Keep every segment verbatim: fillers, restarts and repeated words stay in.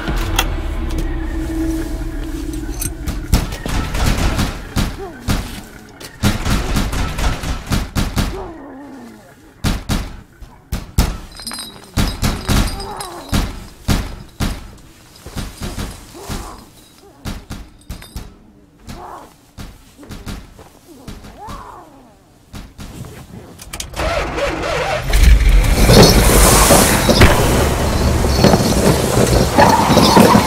You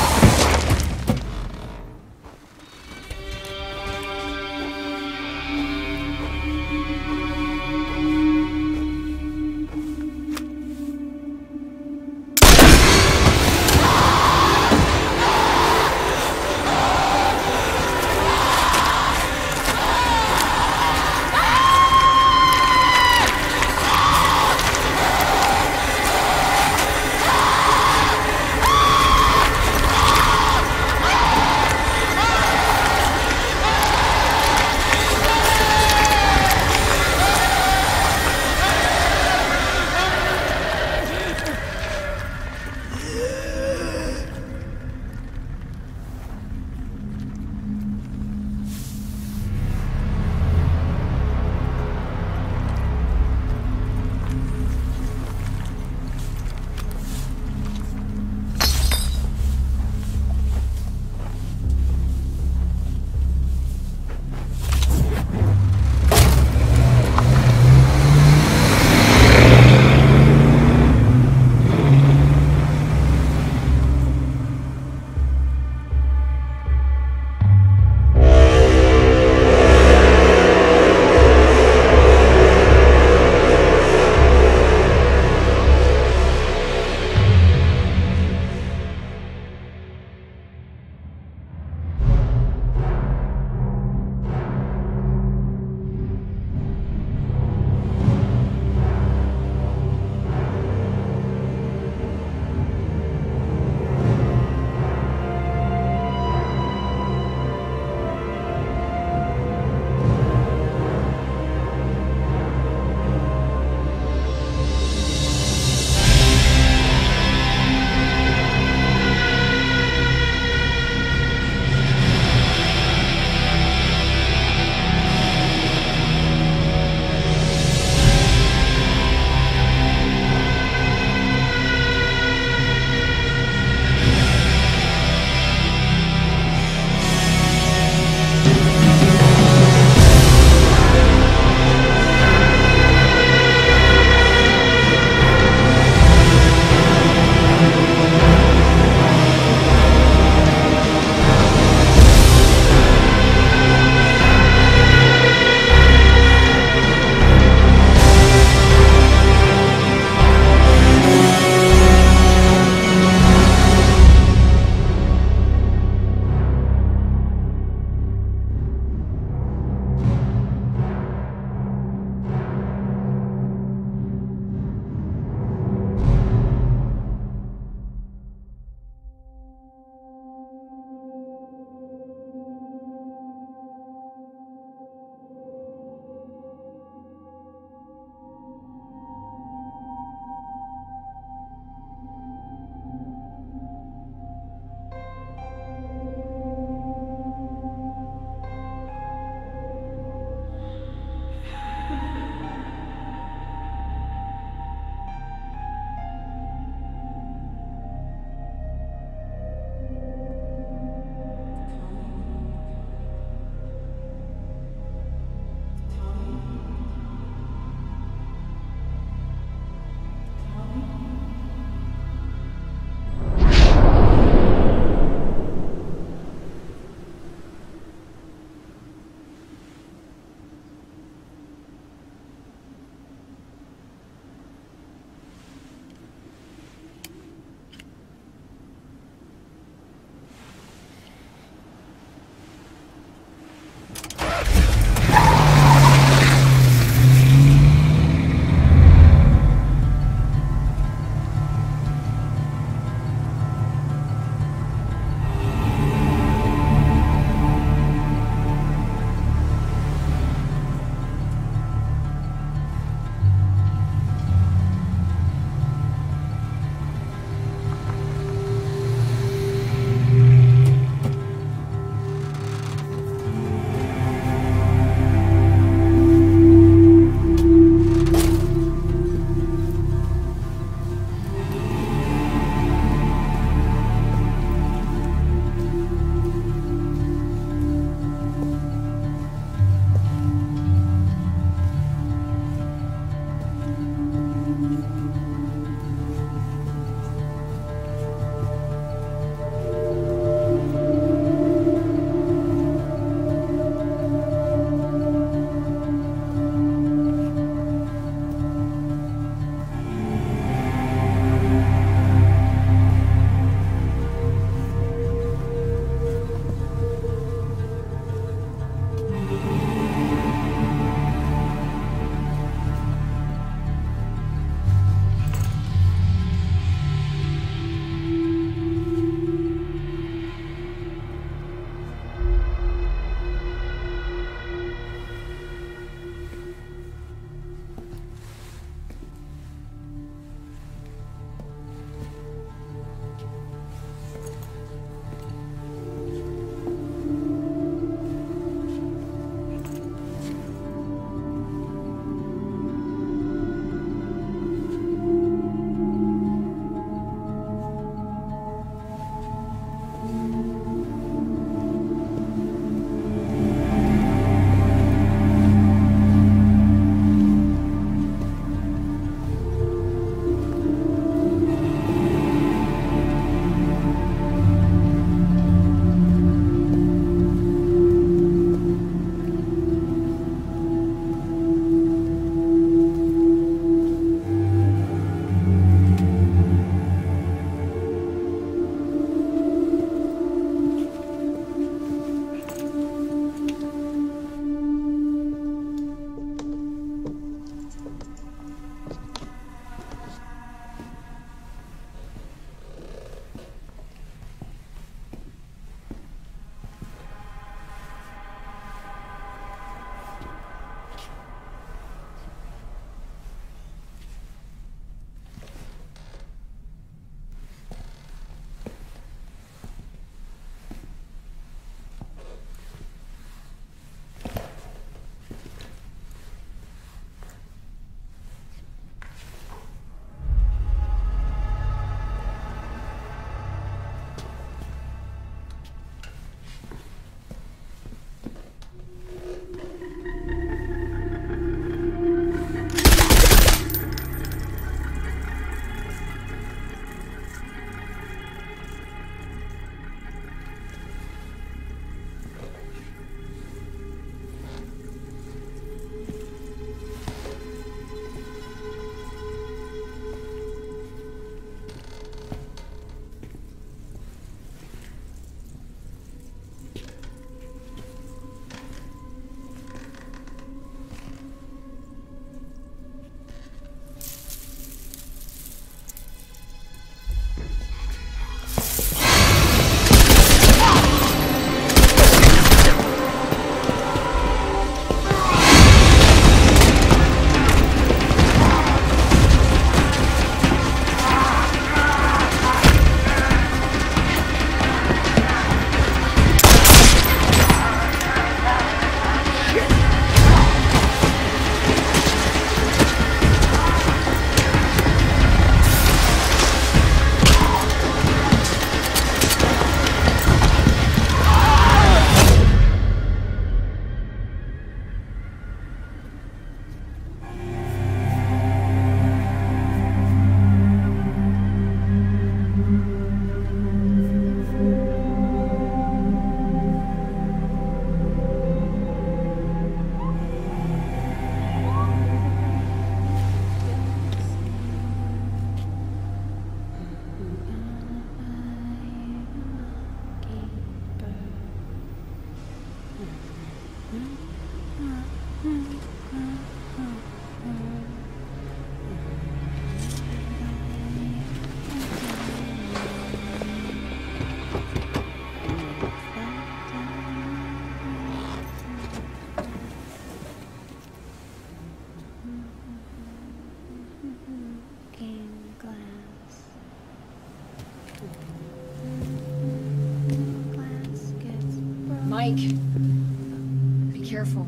Mike. Be careful.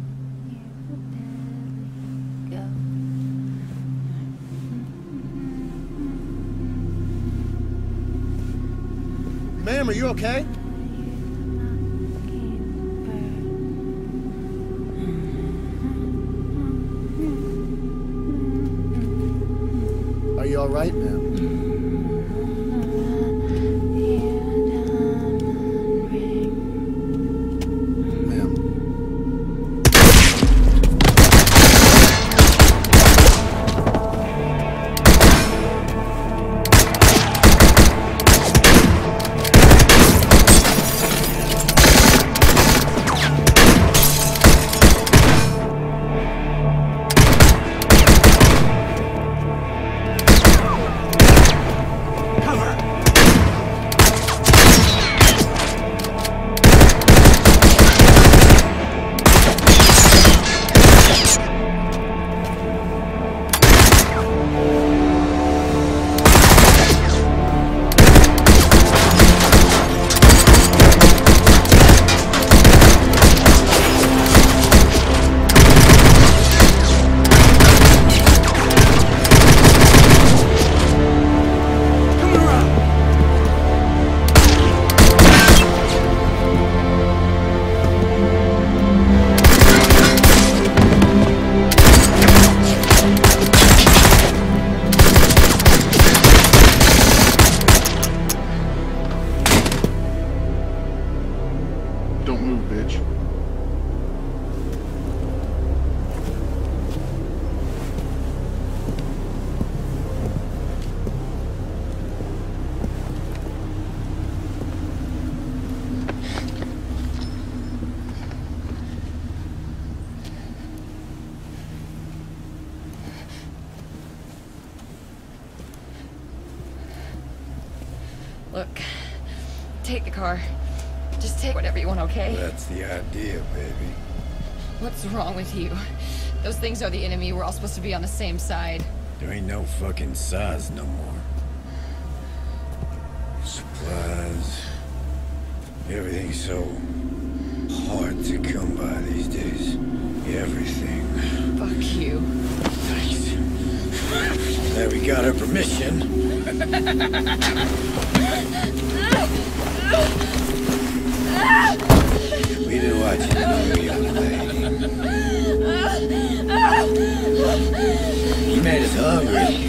Ma'am, are you okay? Are you all right, ma'am? Don't move, bitch. Look, take the car. Just take whatever you want, okay? That's the idea, baby. What's wrong with you? Those things are the enemy. We're all supposed to be on the same side. There ain't no fucking size no more. Supplies. Everything's so hard to come by these days. Everything. Fuck you. Thanks. There we got her permission. We've been watching you, young lady. You made us hungry.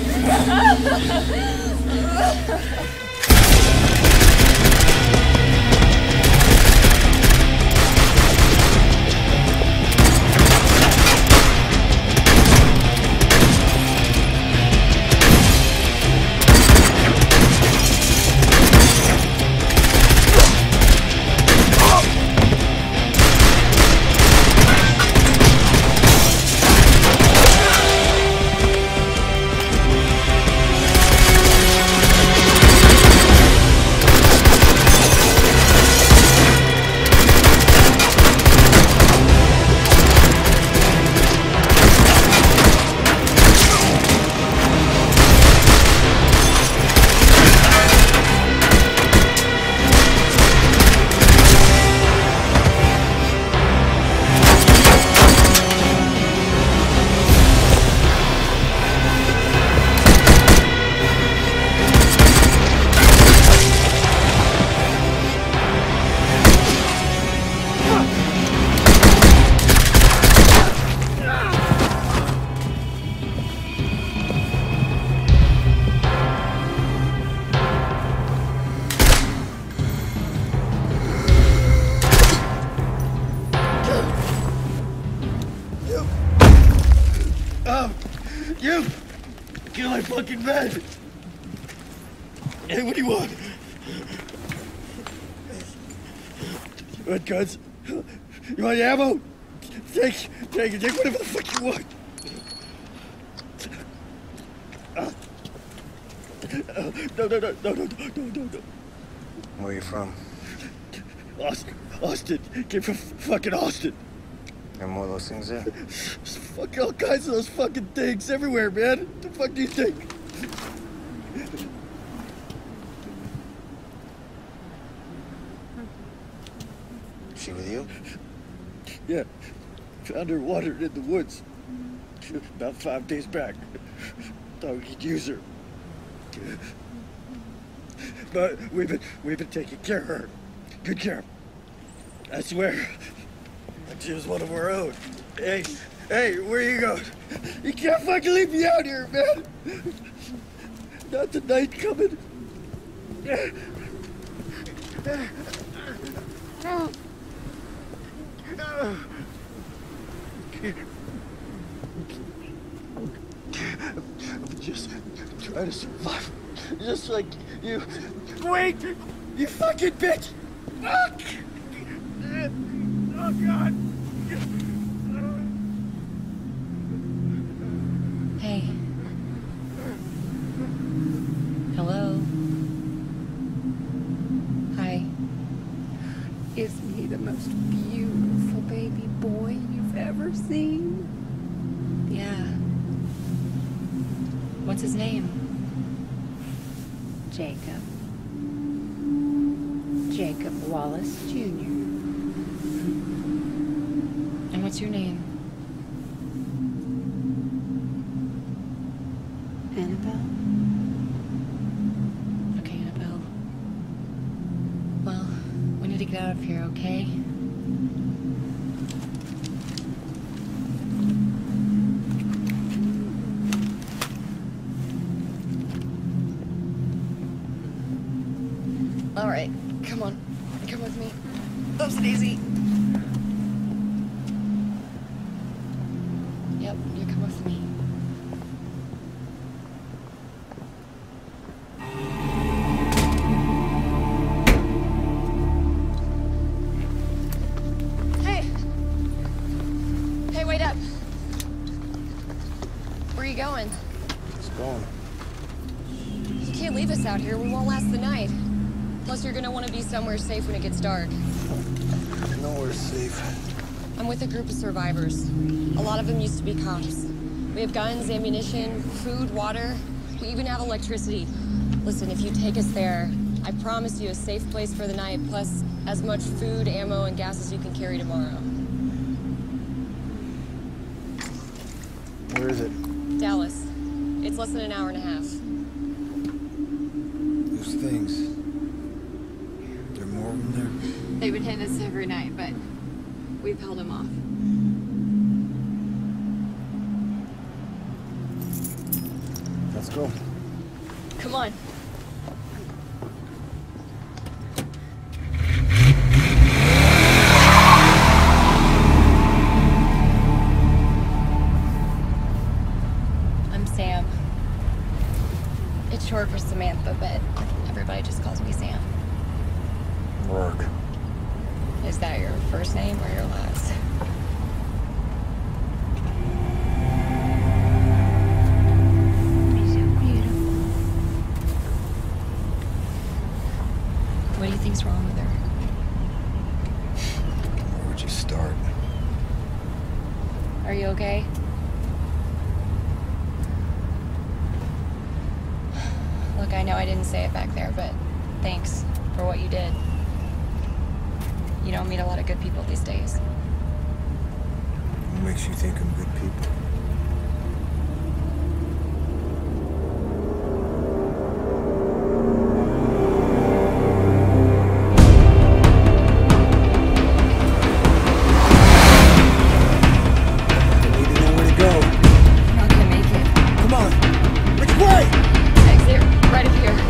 You! Get my fucking bed! Hey, what do you want? You want guns? You want ammo? Take, take it, take whatever the fuck you want. Uh, uh, no, no, no, no, no, no, no, no. Where are you from? Austin, Austin, came from fucking Austin. There are more of those things there? There's fucking all kinds of those fucking things everywhere, man. What the fuck do you think? She with you? Yeah. Found her watered in the woods. About five days back. Thought we could use her. But we've been, we've been taking care of her. Good care. I swear. She was one of our own. Hey, hey, where you going? You can't fucking leave me out here, man. Not the night coming. I'm just trying to survive. Just like you. Wait! You fucking bitch! Fuck! Oh, God! Hey. Hello. Hi. Isn't he the most beautiful baby boy you've ever seen? Yeah. What's his name? Jacob. Jacob Wallace, Junior And what's your name? Annabelle? Okay, Annabelle. Well, we need to get out of here, okay? All right, come on. Come with me. Oops, Daisy. Yep, you come with me. Hey! Hey, wait up. Where are you going? It's going. You can't leave us out here. We won't last the night. Plus, you're gonna want to be somewhere safe when it gets dark. Nowhere's safe. I'm with a group of survivors. A lot of them used to be cops. We have guns, ammunition, food, water. We even have electricity. Listen, if you take us there, I promise you a safe place for the night, plus as much food, ammo, and gas as you can carry tomorrow. Where is it? Dallas. It's less than an hour and a half. Those things. There are more of them there? They've been hitting us every night, but we've held them off. Let's go. Come on. I'm Sam. It's short for Samantha, but everybody just calls me Sam. Rourke. Is that your first name or your last? He's so beautiful. What do you think's wrong with her? Where would you start? Are you okay? Look, I know I didn't say it back there, but thanks for what you did. You don't meet a lot of good people these days. What makes you think I'm good people? I need to know where to go. You're not gonna make it. Come on. Which way? Exit right up here.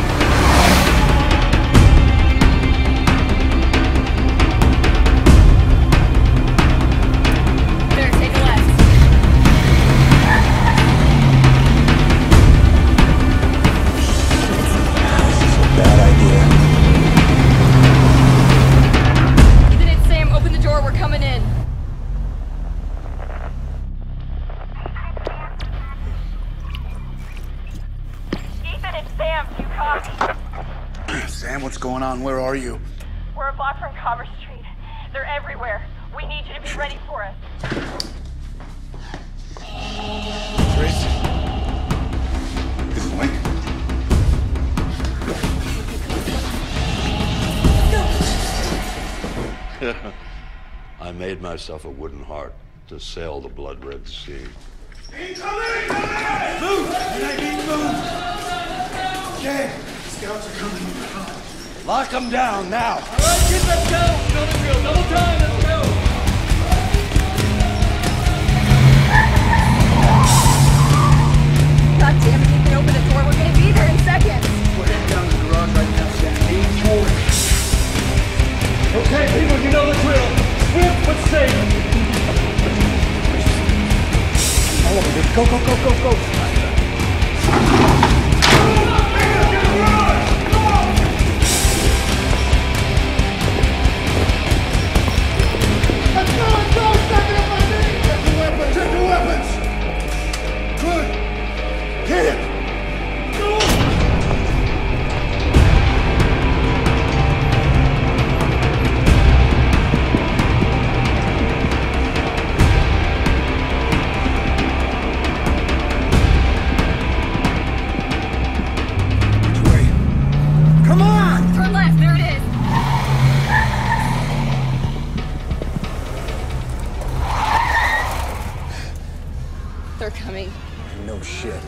There, take a left. This is a bad idea. Ethan, it's Sam. Open the door. We're coming in. Ethan, it's Sam. Do you copy? Sam, what's going on? Where are you? We're a block from Commerce Street. They're everywhere. We need you to be ready for us. Trace? This is Link. I made myself a wooden heart to sail the blood-red sea. Incoming! Move! And I mean move! Okay, scouts are coming. Lock them down now! All right, kids, let's go! Double drill, double time, let's go! God damn it, you can open the door. We're gonna be there in seconds. We're heading down to the garage right now, Sam. Aim forward. Okay, people, you know the drill. Swift but safe. All over here. Go, go, go, go, go. Let's go, let's go! Step it up my knee! Check the weapons! Check the weapons! Good! Hit it! Go! Which way? Come on! Turn left, there it is. They're coming. No shit.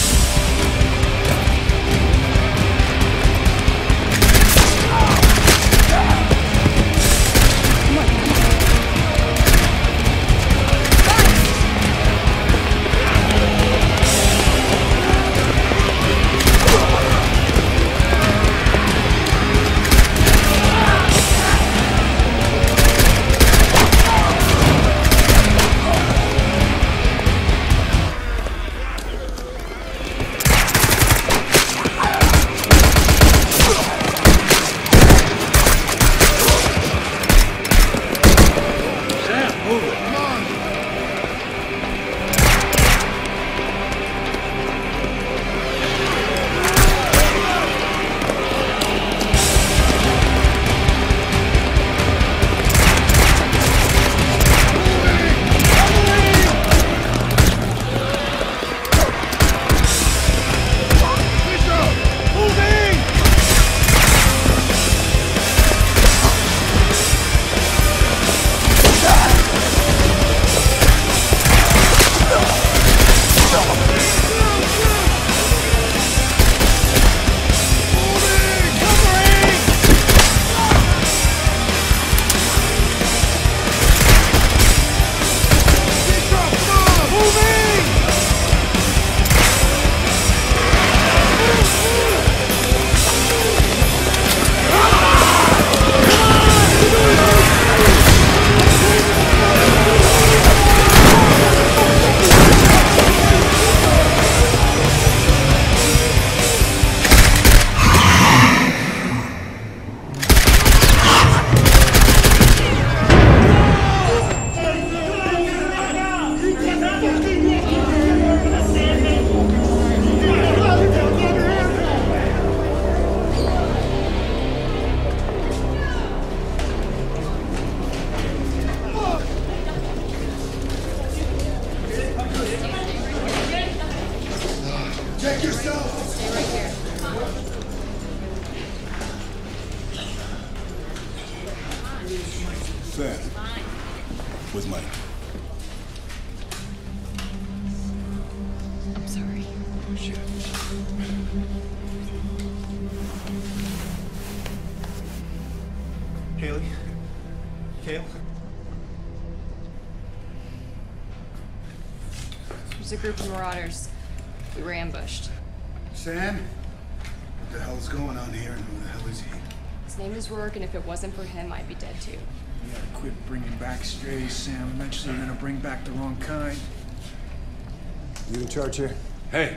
Check yourself! Stay right here. Sam. With Mike. I'm sorry. Shit. Haley? Kale? There's a group of marauders. We were ambushed. Sam? What the hell's going on here and who the hell is he? His name is Rourke, and if it wasn't for him, I'd be dead too. You gotta quit bringing back strays, Sam. Eventually you're gonna bring back the wrong kind. You in charge here? Hey!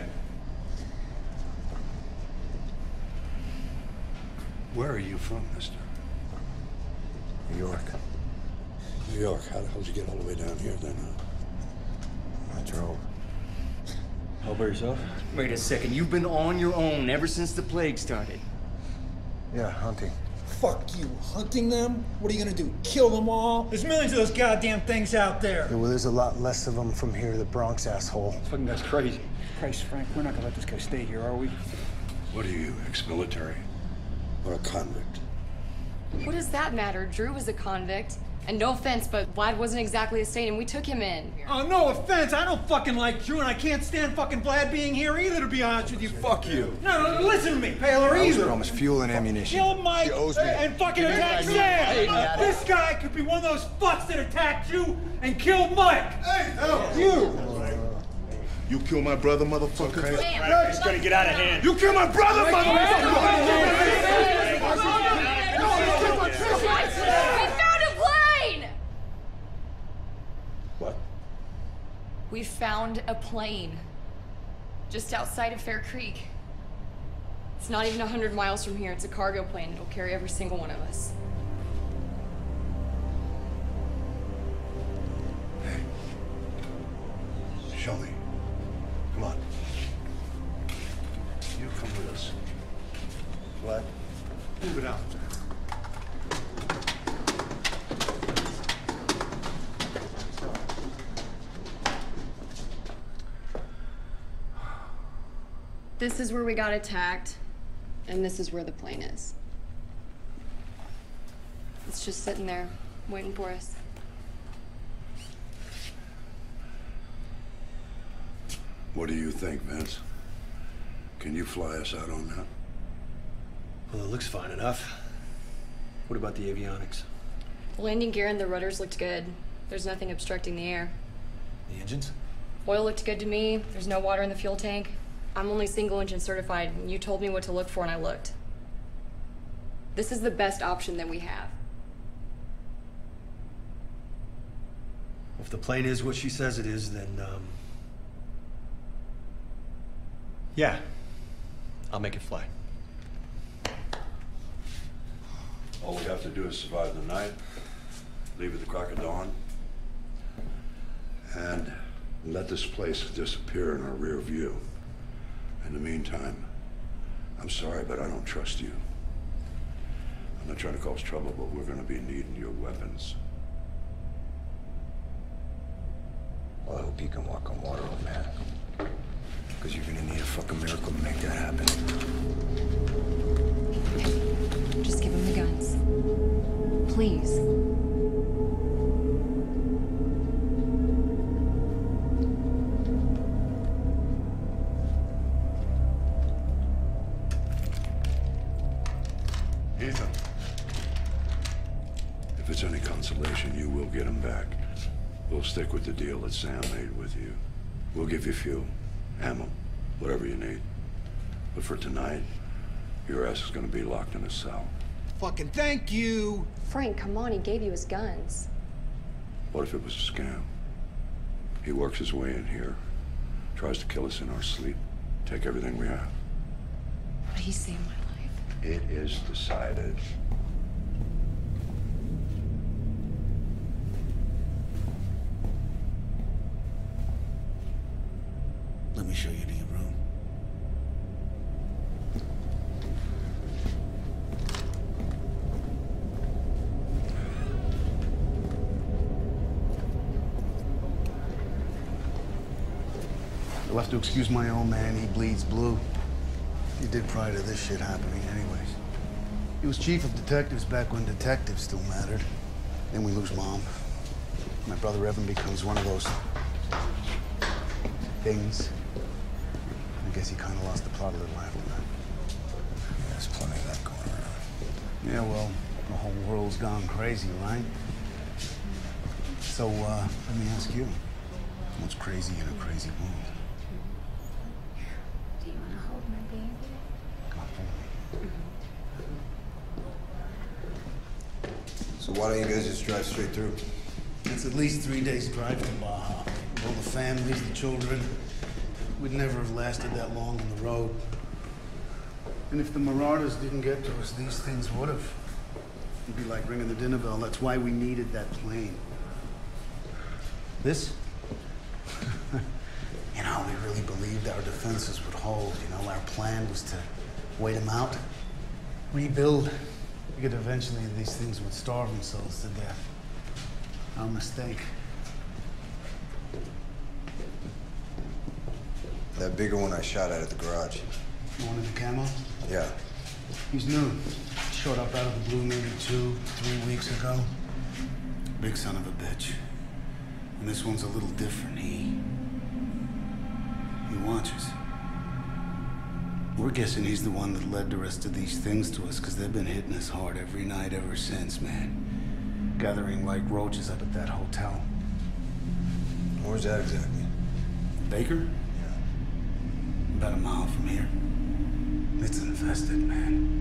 Where are you from, mister? New York. New York. How the hell did you get all the way down here then? Huh? I drove. All by yourself? Wait a second, you've been on your own ever since the plague started. Yeah, hunting. Fuck you. Hunting them? What are you gonna do? Kill them all? There's millions of those goddamn things out there. Yeah, well, there's a lot less of them from here to the Bronx, asshole. This fucking guy's crazy. Christ, Frank, we're not gonna let this guy stay here, are we? What are you, ex-military? Or a convict? What does that matter? Drew was a convict. And no offense, but Vlad wasn't exactly a saint, and we took him in. Oh, no offense. I don't fucking like Drew, and I can't stand fucking Vlad being here either, to be honest with you. Fuck you. No, no, listen to me, Paler, either. Promise fuel and ammunition. Kill Mike He owes me. and fucking attack Sam. This guy could be one of those fucks that attacked you and killed Mike. Hey, no, you. You kill my brother, motherfucker. It's gonna get out of hand. You kill my brother, motherfucker. What? We found a plane just outside of Fair Creek. It's not even a hundred miles from here. It's a cargo plane. It'll carry every single one of us. Hey. Show me. Come on. You come with us. Vlad, move it out. This is where we got attacked, and this is where the plane is. It's just sitting there, waiting for us. What do you think, Vince? Can you fly us out on that? Well, it looks fine enough. What about the avionics? The landing gear and the rudders looked good. There's nothing obstructing the air. The engines? Oil looked good to me. There's no water in the fuel tank. I'm only single engine certified, and you told me what to look for, and I looked. This is the best option that we have. If the plane is what she says it is, then, um... yeah. I'll make it fly. All we have to do is survive the night, leave at the crack of dawn, and let this place disappear in our rear view. In the meantime, I'm sorry, but I don't trust you. I'm not trying to cause trouble, but we're gonna be needing your weapons. Well, I hope you can walk on water, old man. Because you're gonna need a fucking miracle to make that happen. Just give him the guns. Please. Ethan. If it's any consolation, you will get them back. We'll stick with the deal that Sam made with you. We'll give you fuel, ammo, whatever you need. But for tonight, your ass is gonna be locked in a cell. Fucking thank you. Frank, come on, he gave you his guns. What if it was a scam? He works his way in here, tries to kill us in our sleep, take everything we have. What did he say, my life? It is decided. Let me show you to your room. You'll have to excuse my old man, he bleeds blue. He did prior to this shit happening anyways. He was chief of detectives back when detectives still mattered. Then we lose Mom. My brother Evan becomes one of those things. I guess he kind of lost the plot a little after that. Yeah, there's plenty of that going around. Yeah, well, the whole world's gone crazy, right? So, uh, let me ask you, what's crazy in a crazy world? Do you want to hold my baby? Come on, hold me. So why don't you guys just drive straight through? It's at least three days' drive to Baja. All the families, the children. We'd never have lasted that long on the road. And if the Marauders didn't get to us, these things would have. It'd be like ringing the dinner bell. That's why we needed that plane. This? You know, we really believed our defenses would hold. You know, our plan was to wait them out, rebuild. Figured eventually these things would starve themselves to death. Our mistake. That bigger one I shot at at the garage. The one in the camo? Yeah. He's new. showed up out of the blue maybe two, three weeks ago. Big son of a bitch. And this one's a little different. He... He watches. We're guessing he's the one that led the rest of these things to us, because they've been hitting us hard every night ever since, man. Gathering like roaches up at that hotel. Where's that exactly? Baker? Yeah. About a mile from here. It's infested, man.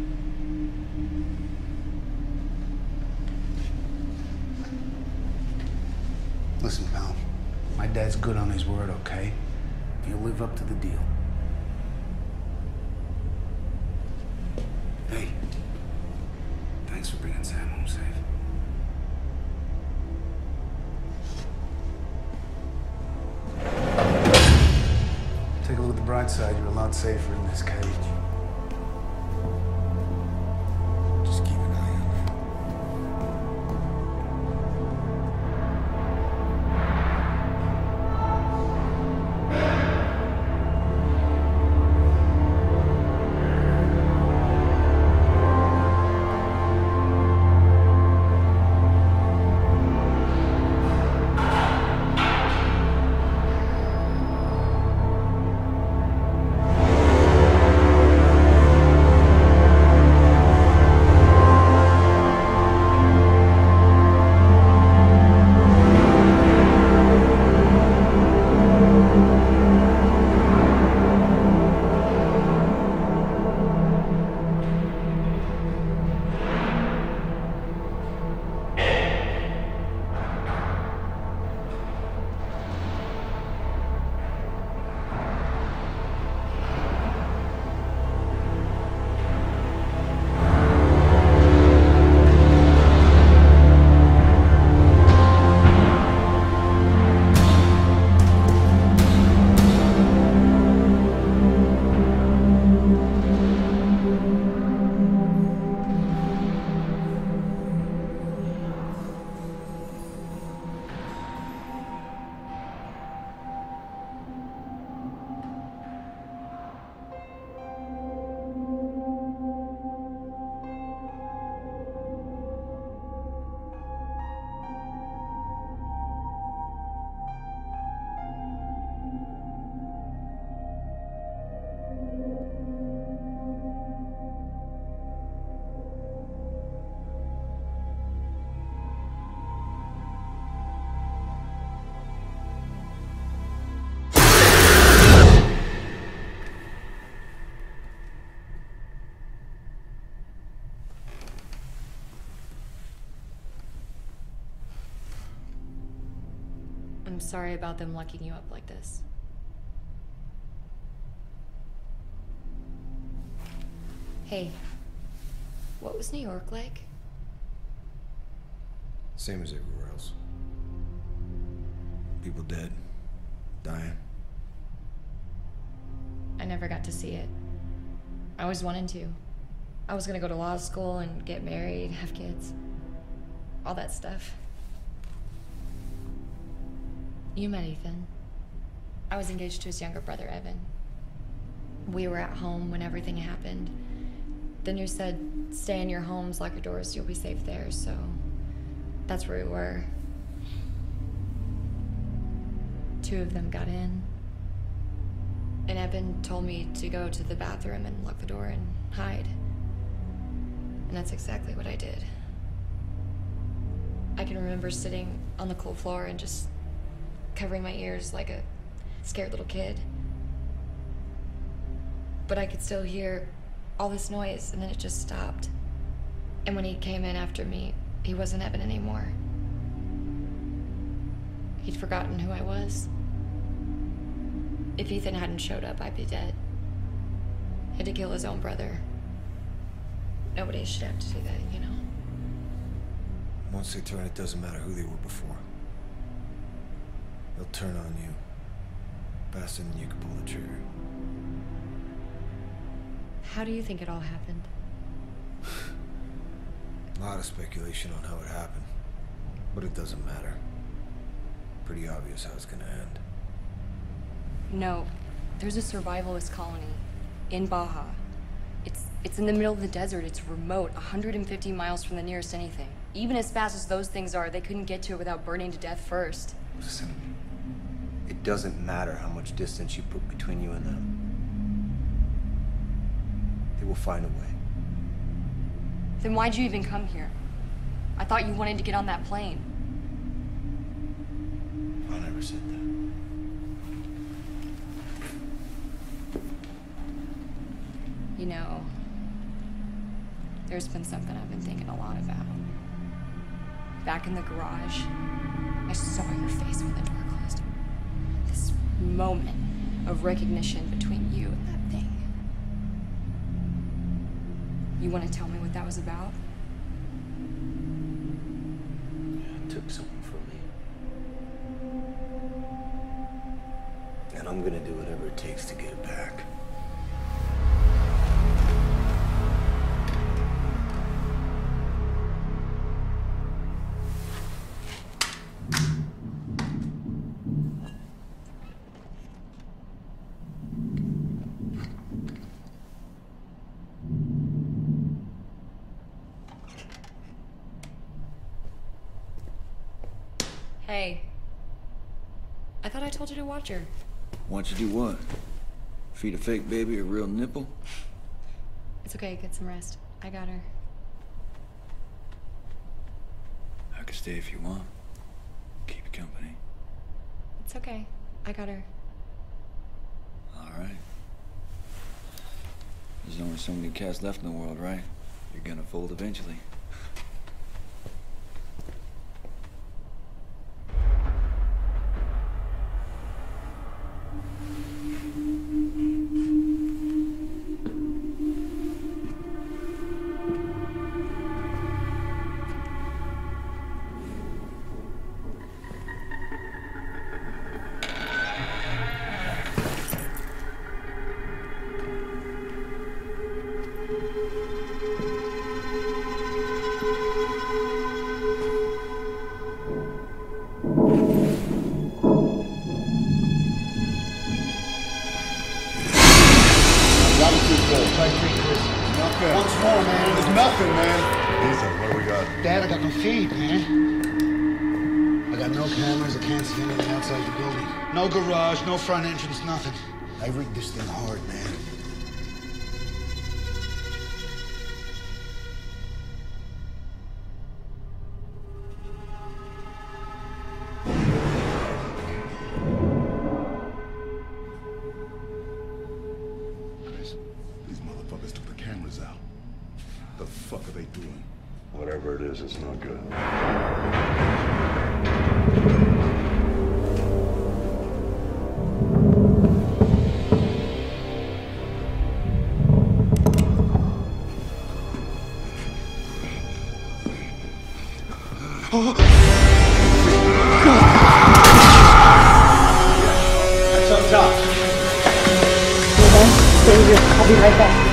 Listen, pal. My dad's good on his word, okay? He'll live up to the deal. Hey. Thanks for bringing Sam home safe. Take a look at the bright side. You're a lot safer in this cage. Just keep an eye on her. I'm sorry about them locking you up like this. Hey, what was New York like? Same as everywhere else. People dead, dying. I never got to see it. I always wanted to. I was gonna go to law school and get married, have kids. All that stuff. You met Ethan. I was engaged to his younger brother, Evan. We were at home when everything happened. The news said, stay in your homes, lock your doors, you'll be safe there, so that's where we were. Two of them got in. And Evan told me to go to the bathroom and lock the door and hide. And that's exactly what I did. I can remember sitting on the cold floor and just covering my ears like a scared little kid. But I could still hear all this noise, and then it just stopped. And when he came in after me, he wasn't Evan anymore. He'd forgotten who I was. If Ethan hadn't showed up, I'd be dead. He had to kill his own brother. Nobody should have to do that, you know? Once they turn, it doesn't matter who they were before. They'll turn on you faster than you can pull the trigger. How do you think it all happened? A lot of speculation on how it happened, but it doesn't matter. Pretty obvious how it's gonna end. No, there's a survivalist colony in Baja. It's, it's in the middle of the desert. It's remote, one hundred fifty miles from the nearest anything. Even as fast as those things are, they couldn't get to it without burning to death first. Listen, it doesn't matter how much distance you put between you and them. They will find a way. Then why'd you even come here? I thought you wanted to get on that plane. I never said that. You know, there's been something I've been thinking a lot about. Back in the garage, I saw your face when the door closed. This moment of recognition between you and that thing. You want to tell me what that was about? It took something from me. And I'm gonna do whatever it takes to get it back. Hey. I thought I told you to watch her. Want you to do what? Feed a fake baby a real nipple? It's okay, get some rest. I got her. I could stay if you want. Keep you company. It's okay. I got her. All right. There's only so many cats left in the world, right? You're gonna fold eventually. Once more, man. There's nothing, man. Ethan, what do we got? Dad, I got no feed, man. I got no cameras. I can't see anything outside the building. No garage, no front entrance, nothing. I rigged this thing hard, man. The fuck are they doing? Whatever it is, it's not good. That's up top. Stay here. I'll be right back.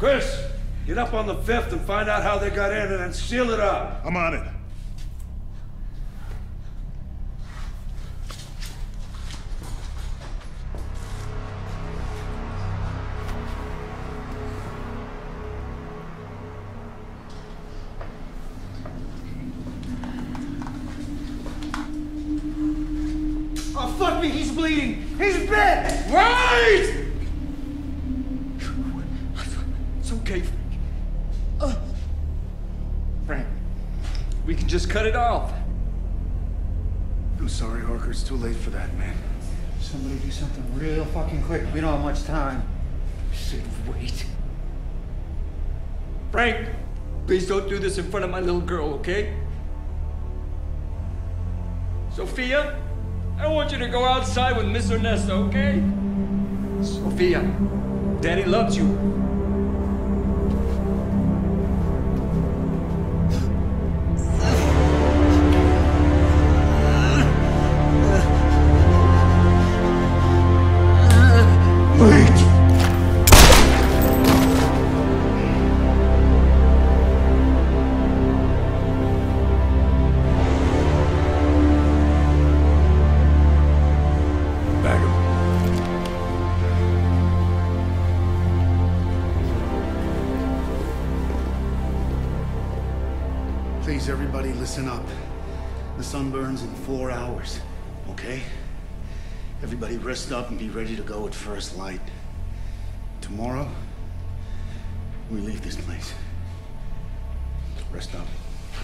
Chris, get up on the fifth and find out how they got in and then seal it up. I'm on it. Oh, fuck me, he's bleeding! He's bit! Wait! It's okay, Frank. Uh, Frank, we can just cut it off. I'm sorry, Harker. It's too late for that, man. Somebody do something real fucking quick. We don't have much time. I said wait. Frank, please don't do this in front of my little girl, okay? Sophia, I want you to go outside with Miss Ernesto, okay? Sophia, Daddy loves you. Please, everybody, listen up. The sun burns in four hours, okay? Everybody rest up and be ready to go at first light. Tomorrow, we leave this place. Rest up.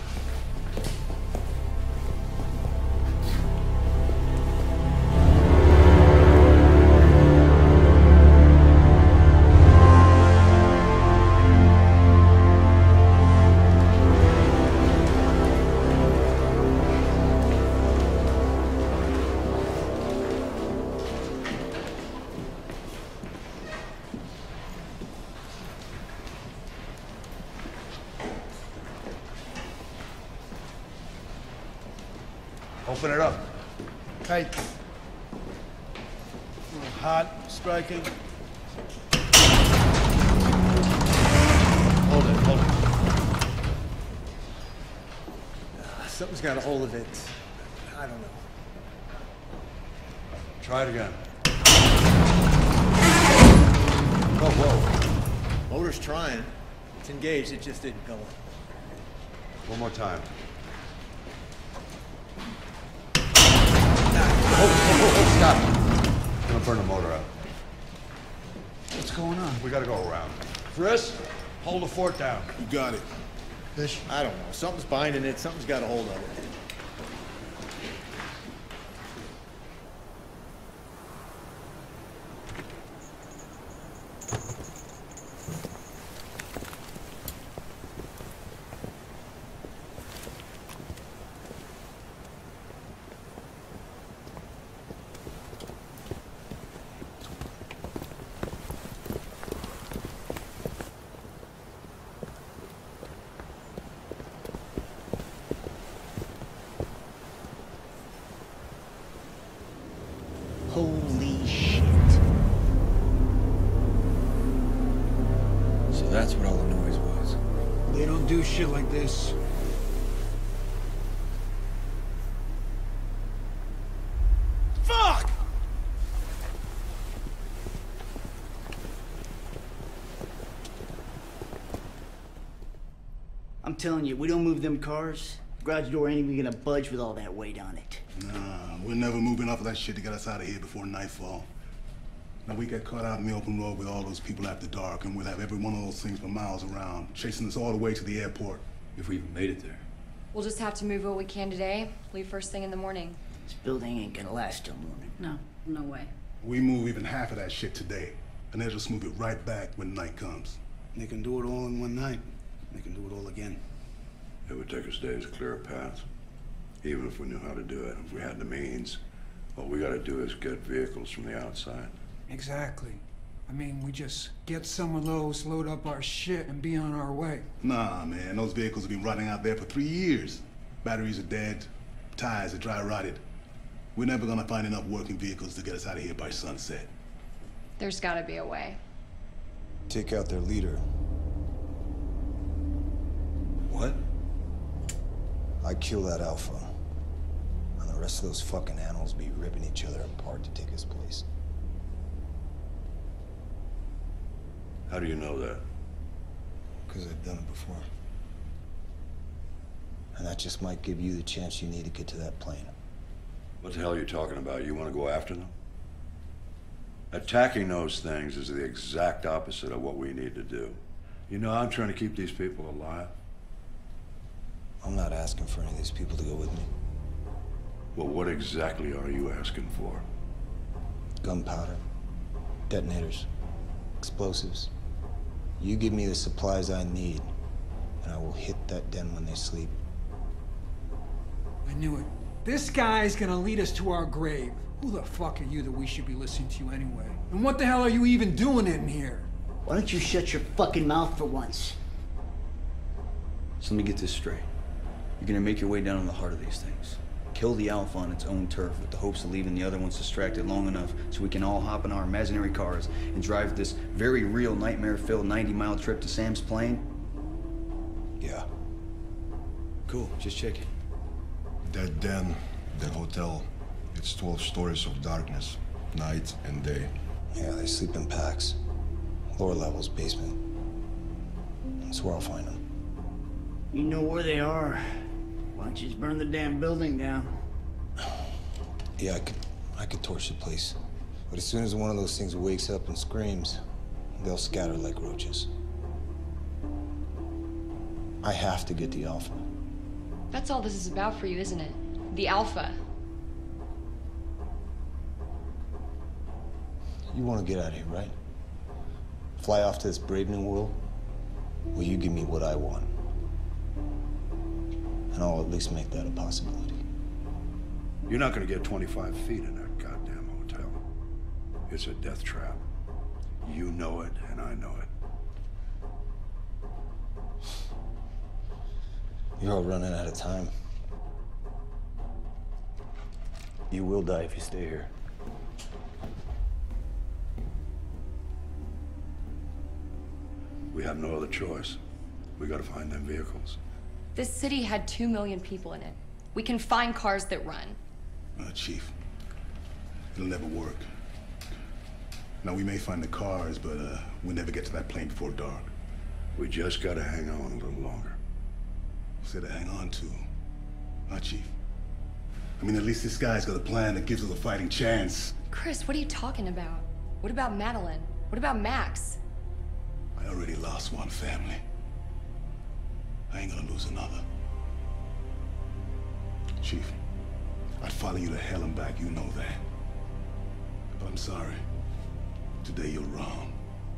Open it up. Tight. Hot, striking. Hold it, hold it. Uh, something's got a hold of it. I don't know. Try it again. Whoa, whoa. Motor's trying. It's engaged, it just didn't go. One more time. Oh, oh, oh, oh, stop. Gonna burn the motor out. What's going on? We gotta go around. Chris, hold the fort down. You got it. Fish? I don't know. Something's binding it. Something's got a hold of it. Holy shit. So that's what all the noise was. They don't do shit like this. Fuck! I'm telling you, we don't move them cars, garage door ain't even gonna budge with all that weight on it. Nah, we're never moving off of that shit to get us out of here before nightfall. Now we get caught out in the open road with all those people after dark, and we'll have every one of those things for miles around, chasing us all the way to the airport. If we even made it there. We'll just have to move what we can today, leave first thing in the morning. This building ain't gonna last till morning. No, no way. We move even half of that shit today, and they'll just move it right back when night comes. They can do it all in one night. They can do it all again. It would take us days to clear a path. Even if we knew how to do it, if we had the means, what we gotta do is get vehicles from the outside. Exactly. I mean, we just get some of those, load up our shit, and be on our way. Nah, man, those vehicles have been rotting out there for three years. Batteries are dead, tires are dry rotted. We're never gonna find enough working vehicles to get us out of here by sunset. There's gotta be a way. Take out their leader. I kill that Alpha, and the rest of those fucking animals be ripping each other apart to take his place. How do you know that? Because I've done it before. And that just might give you the chance you need to get to that plane. What the hell are you talking about? You want to go after them? Attacking those things is the exact opposite of what we need to do. You know, I'm trying to keep these people alive. I'm not asking for any of these people to go with me. Well, what exactly are you asking for? Gunpowder, detonators, explosives. You give me the supplies I need, and I will hit that den when they sleep. I knew it. This guy's gonna lead us to our grave. Who the fuck are you that we should be listening to you anyway? And what the hell are you even doing in here? Why don't you shut your fucking mouth for once? So let me get this straight. You're gonna make your way down in the heart of these things. Kill the Alpha on its own turf with the hopes of leaving the other ones distracted long enough so we can all hop in our imaginary cars and drive this very real nightmare-filled ninety mile trip to Sam's plane? Yeah. Cool, just checking. That den, that hotel, it's twelve stories of darkness, night and day. Yeah, they sleep in packs. Lower levels, basement. That's where I'll find them. You know where they are. Why don't you just burn the damn building down? Yeah, I could, I could torch the place. But as soon as one of those things wakes up and screams, they'll scatter like roaches. I have to get the Alpha. That's all this is about for you, isn't it? The Alpha. You want to get out of here, right? Fly off to this brave new world? Well, you give me what I want. And I'll at least make that a possibility. You're not going to get twenty-five feet in that goddamn hotel. It's a death trap. You know it, and I know it. You're all running out of time. You will die if you stay here. We have no other choice. We gotta find them vehicles. This city had two million people in it. We can find cars that run. Uh, Chief, it'll never work. Now, we may find the cars, but uh, we'll never get to that plane before dark. We just gotta hang on a little longer. Say to hang on to, huh, Chief? I mean, at least this guy's got a plan that gives us a fighting chance. Chris, what are you talking about? What about Madeline? What about Max? I already lost one family. I ain't gonna lose another. Chief, I'd follow you to hell and back, you know that. But I'm sorry. Today you're wrong.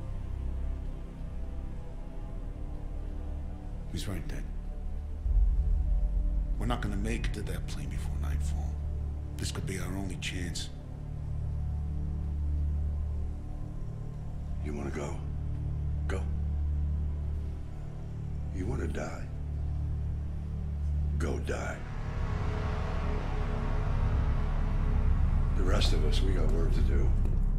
He's right, Dad. We're not gonna make it to that plane before nightfall. This could be our only chance. You wanna go? Go. You wanna die? Go die. The rest of us, we got work to do.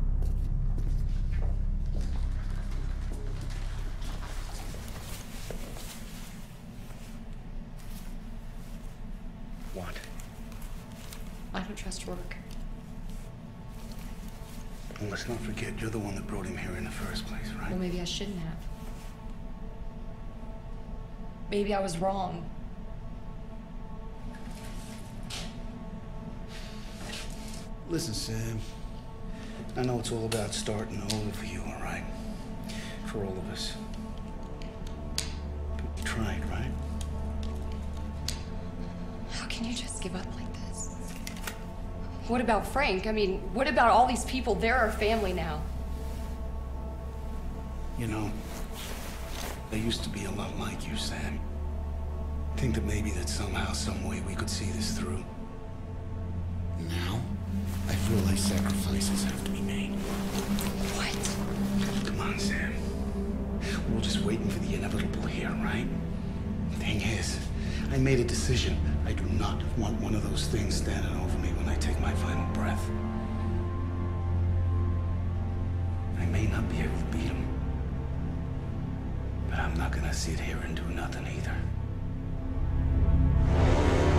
What? I don't trust Rourke. Well, let's not forget, you're the one that brought him here in the first place, right? Well, maybe I shouldn't have. Maybe I was wrong. Listen, Sam. I know it's all about starting over for you, all right? For all of us. But you tried, right? How can you just give up like this? What about Frank? I mean, what about all these people? They're our family now. You know, they used to be a lot like you, Sam. Think that maybe that somehow, some way we could see this through. Now, I feel like sacrifices have to be made. What? Come on, Sam. We're just waiting for the inevitable here, right? Thing is, I made a decision. I do not want one of those things standing over me when I take my final breath. I may not be able to beat him, but I'm not gonna sit here and do nothing either.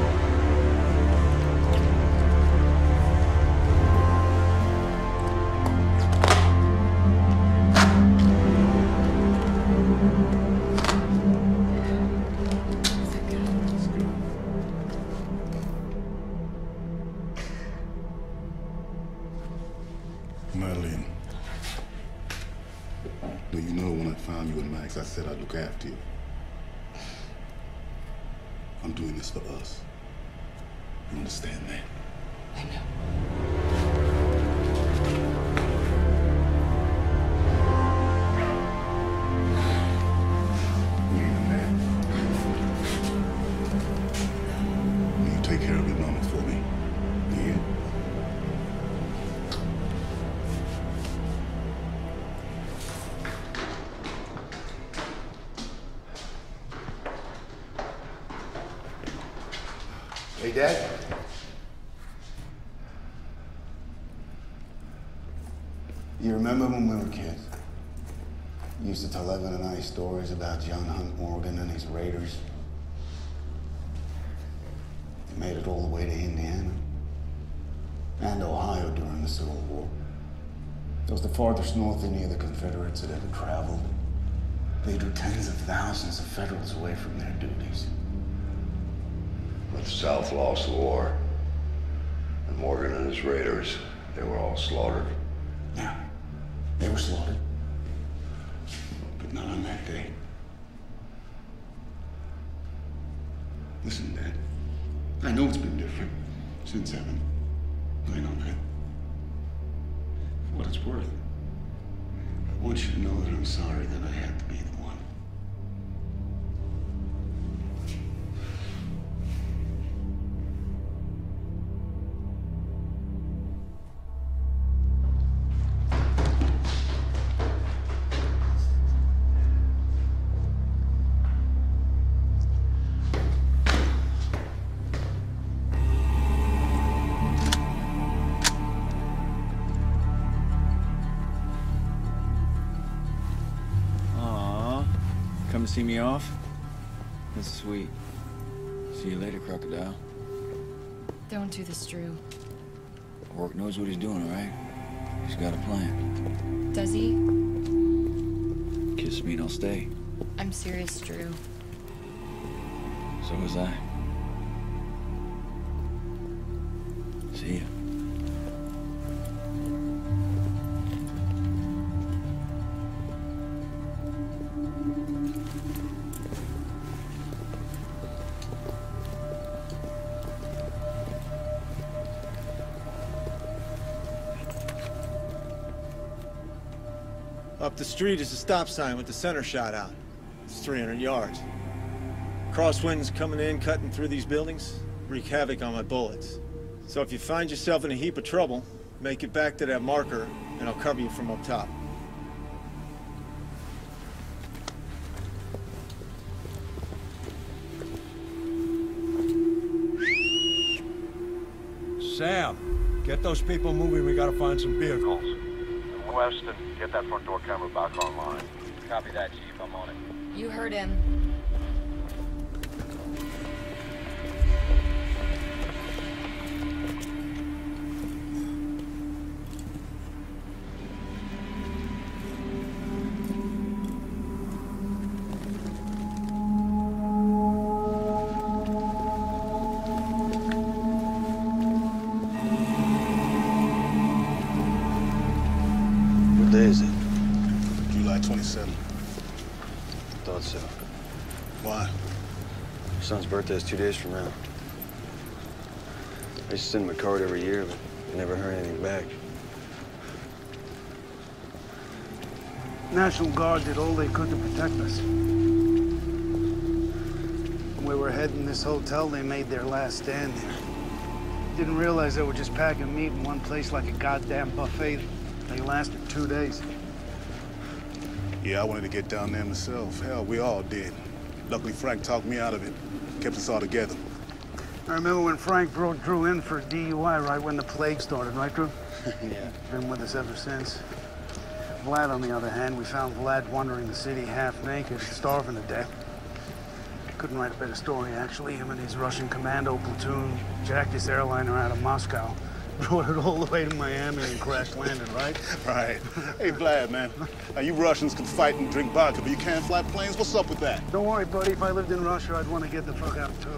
Madeline. Do you know when I found you and Max, I said I'd look after you. I'm doing this for us. You understand that? I know. Will you take care of your mama for me? Yeah? Hey, Dad? You remember when we were kids? You used to tell Evan and I stories about John Hunt Morgan and his raiders. They made it all the way to Indiana and Ohio during the Civil War. It was the farthest north any of the Confederates had ever traveled. They drew tens of thousands of Federals away from their duties. But the South lost the war. And Morgan and his raiders, they were all slaughtered. Yeah, they were slaughtered. But not on that day. Listen, Dad. I know it's been different since Evan. I know that. For what it's worth, I want you to know that I'm sorry that I had to be the one. Come to see me off? That's sweet. See you later, Crocodile. Don't do this, Drew. Rourke knows what he's doing, all right? He's got a plan. Does he? Kiss me and I'll stay. I'm serious, Drew. So was I. See ya. Up the street is a stop sign with the center shot out. It's three hundred yards. Crosswinds coming in, cutting through these buildings, wreak havoc on my bullets. So if you find yourself in a heap of trouble, make it back to that marker, and I'll cover you from up top. Sam, get those people moving. We gotta find some vehicles. West and get that front door camera back online. Copy that, Chief. I'm on it. You heard him. What day is it? July twenty-seventh. Thought so. Why? Your son's birthday is two days from now. I used to send him a card every year, but I never heard anything back. National Guard did all they could to protect us. When we were heading this hotel, they made their last stand there. Didn't realize they were just packing meat in one place like a goddamn buffet. They lasted two days. Yeah, I wanted to get down there myself. Hell, we all did. Luckily, Frank talked me out of it. Kept us all together. I remember when Frank brought Drew in for D U I right when the plague started, right, Drew? Yeah. Been with us ever since. Vlad, on the other hand, we found Vlad wandering the city half naked, starving to death. Couldn't write a better story, actually. Him and his Russian commando platoon jacked this airliner out of Moscow, brought it all the way to Miami and crash landed, right? Right. Hey, Vlad, man. Now, you Russians can fight and drink vodka, but you can't fly planes? What's up with that? Don't worry, buddy. If I lived in Russia, I'd want to get the fuck out, too.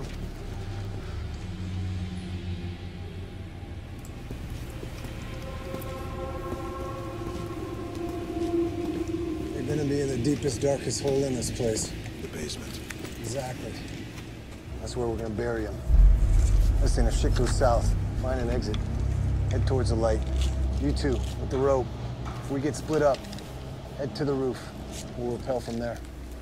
deepest, darkest hole in this place? The basement. Exactly. That's where we're gonna bury him. Listen, if shit goes south, find an exit. Head towards the light. You two, with the rope. If we get split up, head to the roof. We'll rappel from there.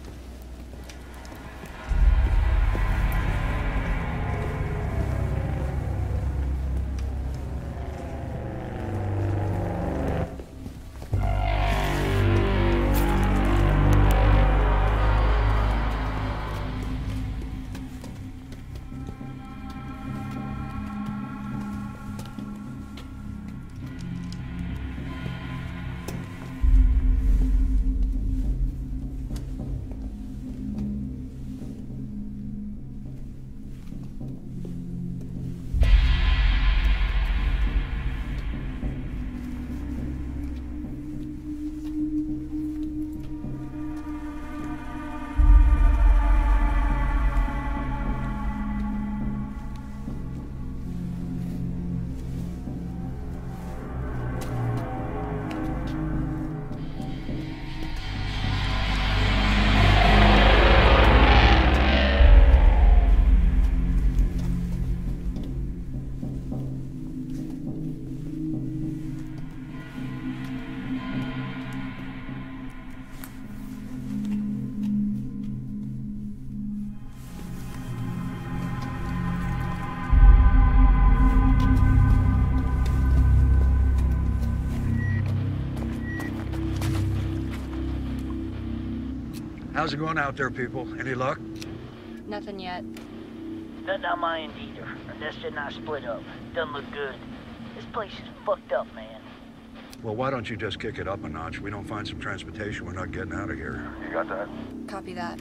How's it going out there, people? Any luck? Nothing yet. Nothing on my end either, unless they're not split up. Doesn't look good. This place is fucked up, man. Well, why don't you just kick it up a notch? We don't find some transportation, we're not getting out of here. You got that? Copy that.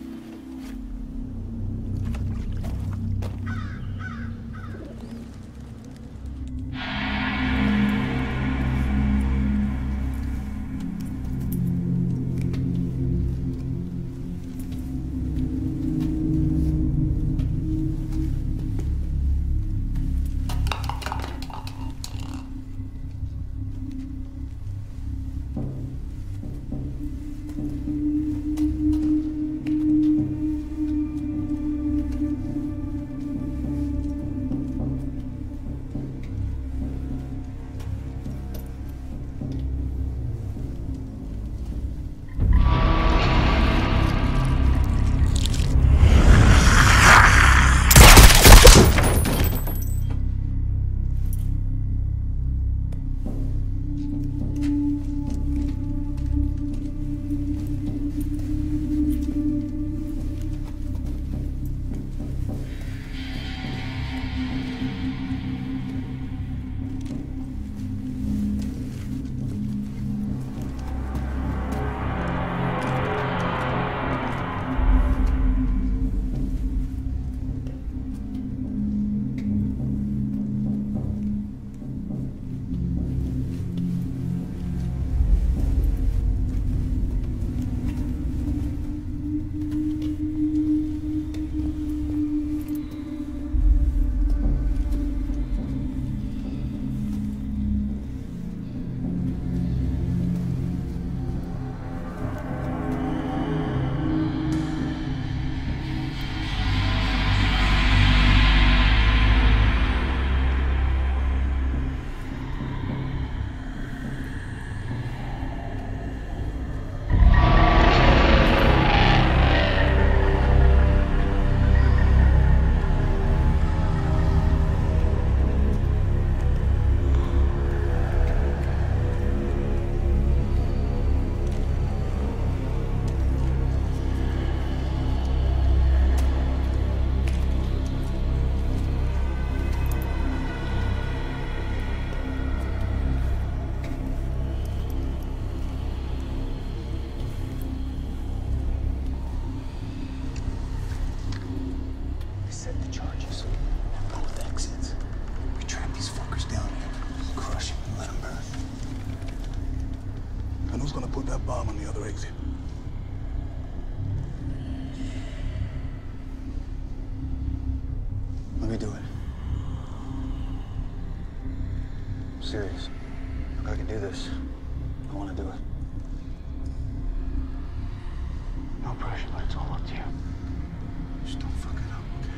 Bomb on the other exit. Let me do it. I'm serious. If I can do this, I want to do it. no pressure, but it's all up to you. Just don't fuck it up, okay?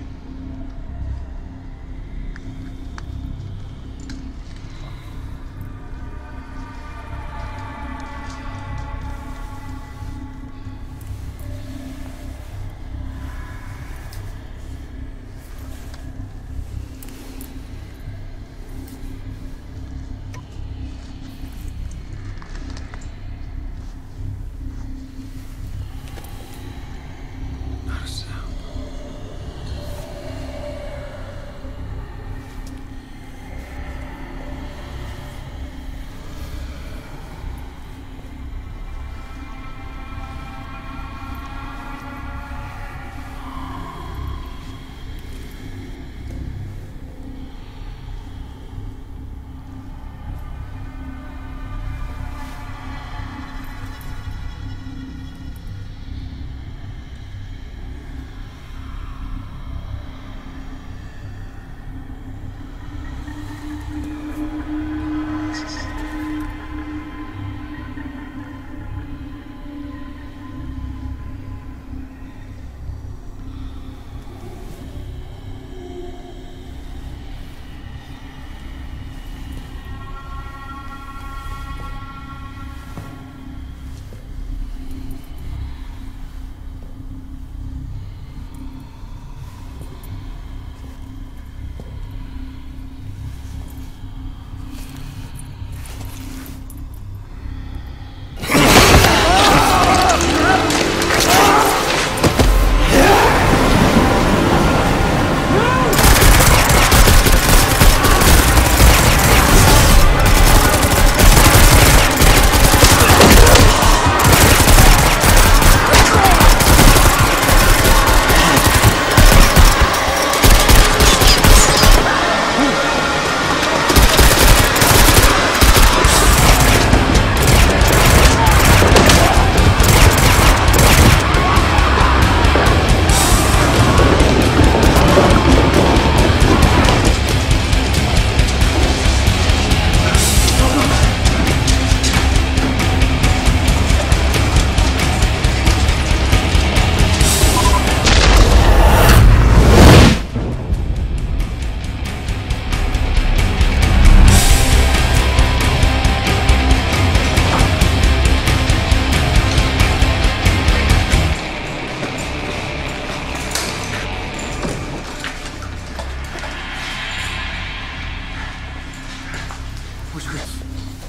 Where's Chris?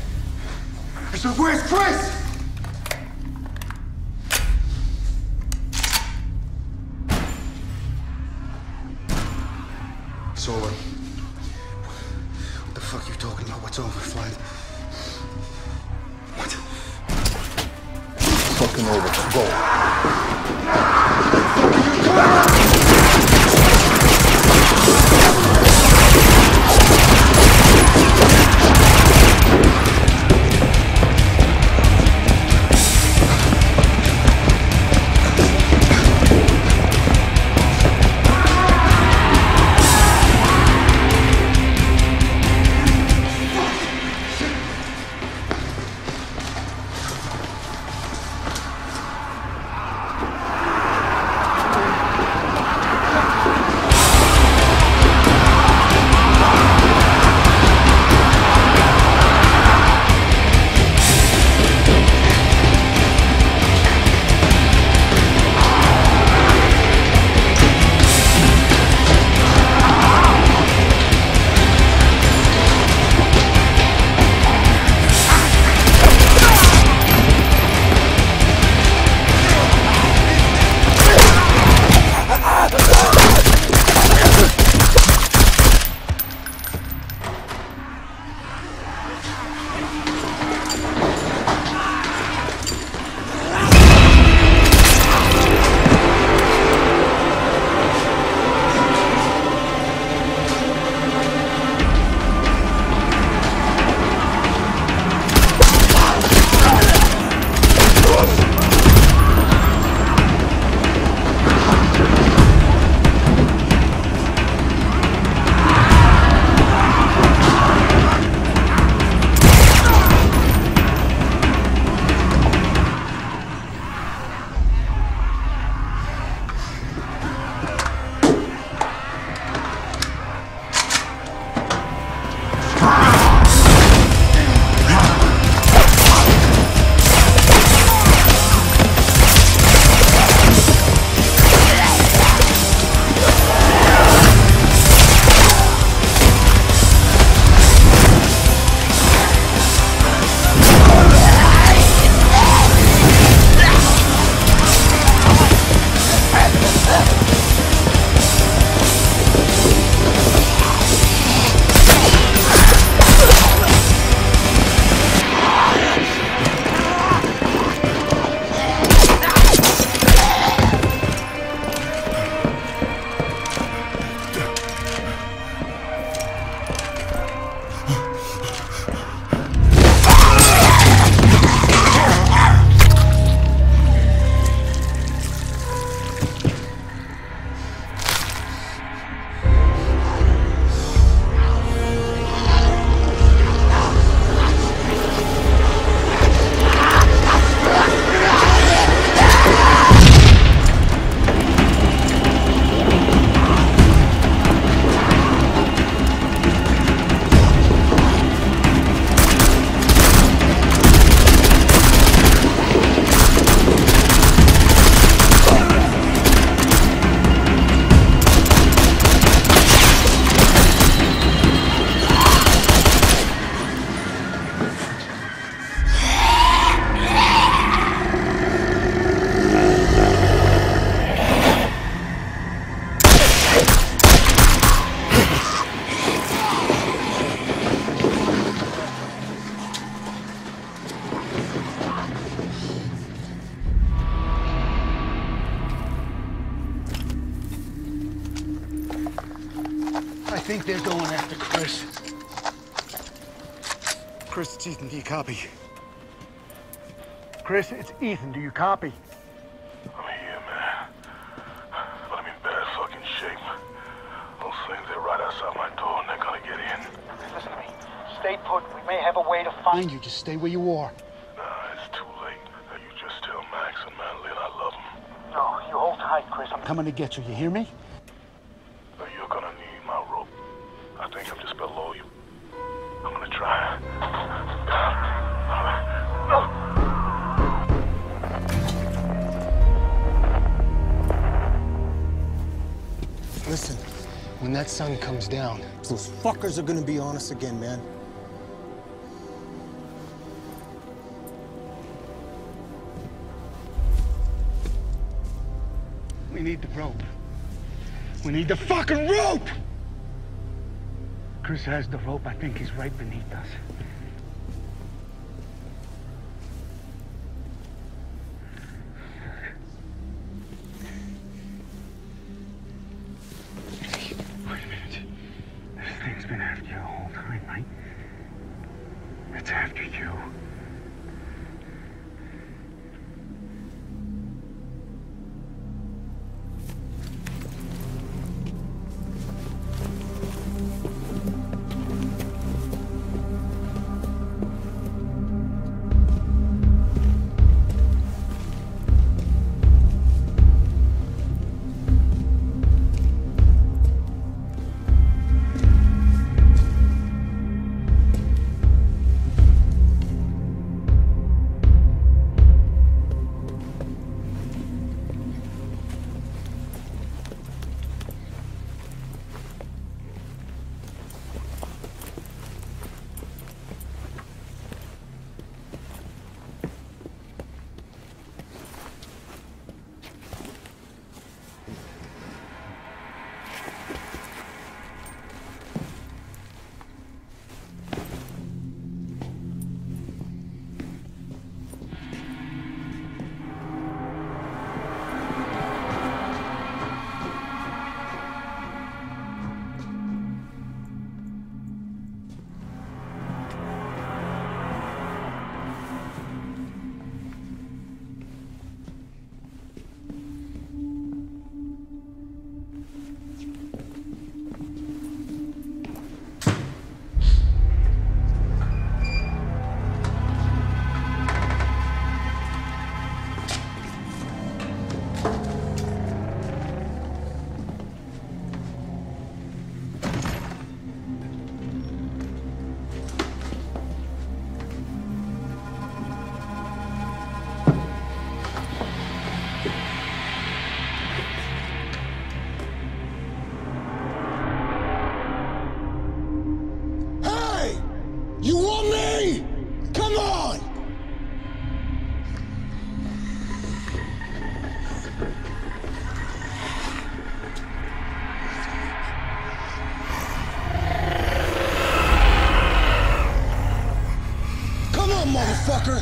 I said, where's Chris? It's over. What the fuck are you talking about? What's over, Floyd? What? Fucking over. Chris, it's Ethan. Do you copy? Chris, it's Ethan. Do you copy? I'm here, man. But I'm in bad fucking shape. Those things, they're right outside my door and they're gonna get in. Listen to me. Stay put. We may have a way to find you. Just stay where you are. Nah, it's too late. Now, you just tell Max and Madeline I love them. No, you hold tight, Chris. I'm coming to get you. You hear me? Now, you're gonna need my rope. I think I'm just below you. I'm gonna try. Listen, when that sun comes down, those fuckers are gonna be on us again, man. We need the rope. We need the fucking rope! Chris has the rope. I think he's right beneath us. Wait a minute. This thing's been after you the whole time, right? It's after you. Motherfucker!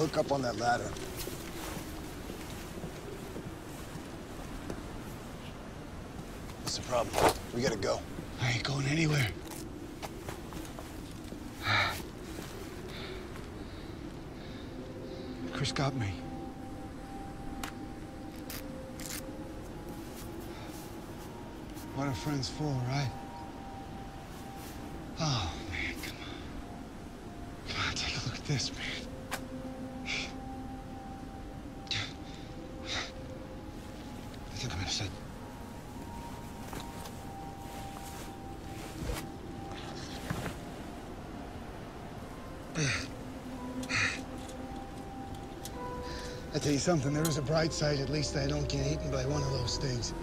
hook up on that ladder. What's the problem? We gotta go. I ain't going anywhere. Chris got me. What are friends for, right? Oh, man, come on. Come on, take a look at this, man. I think I'm gonna sit. I tell you something, there is a bright side. At least I don't get eaten by one of those things.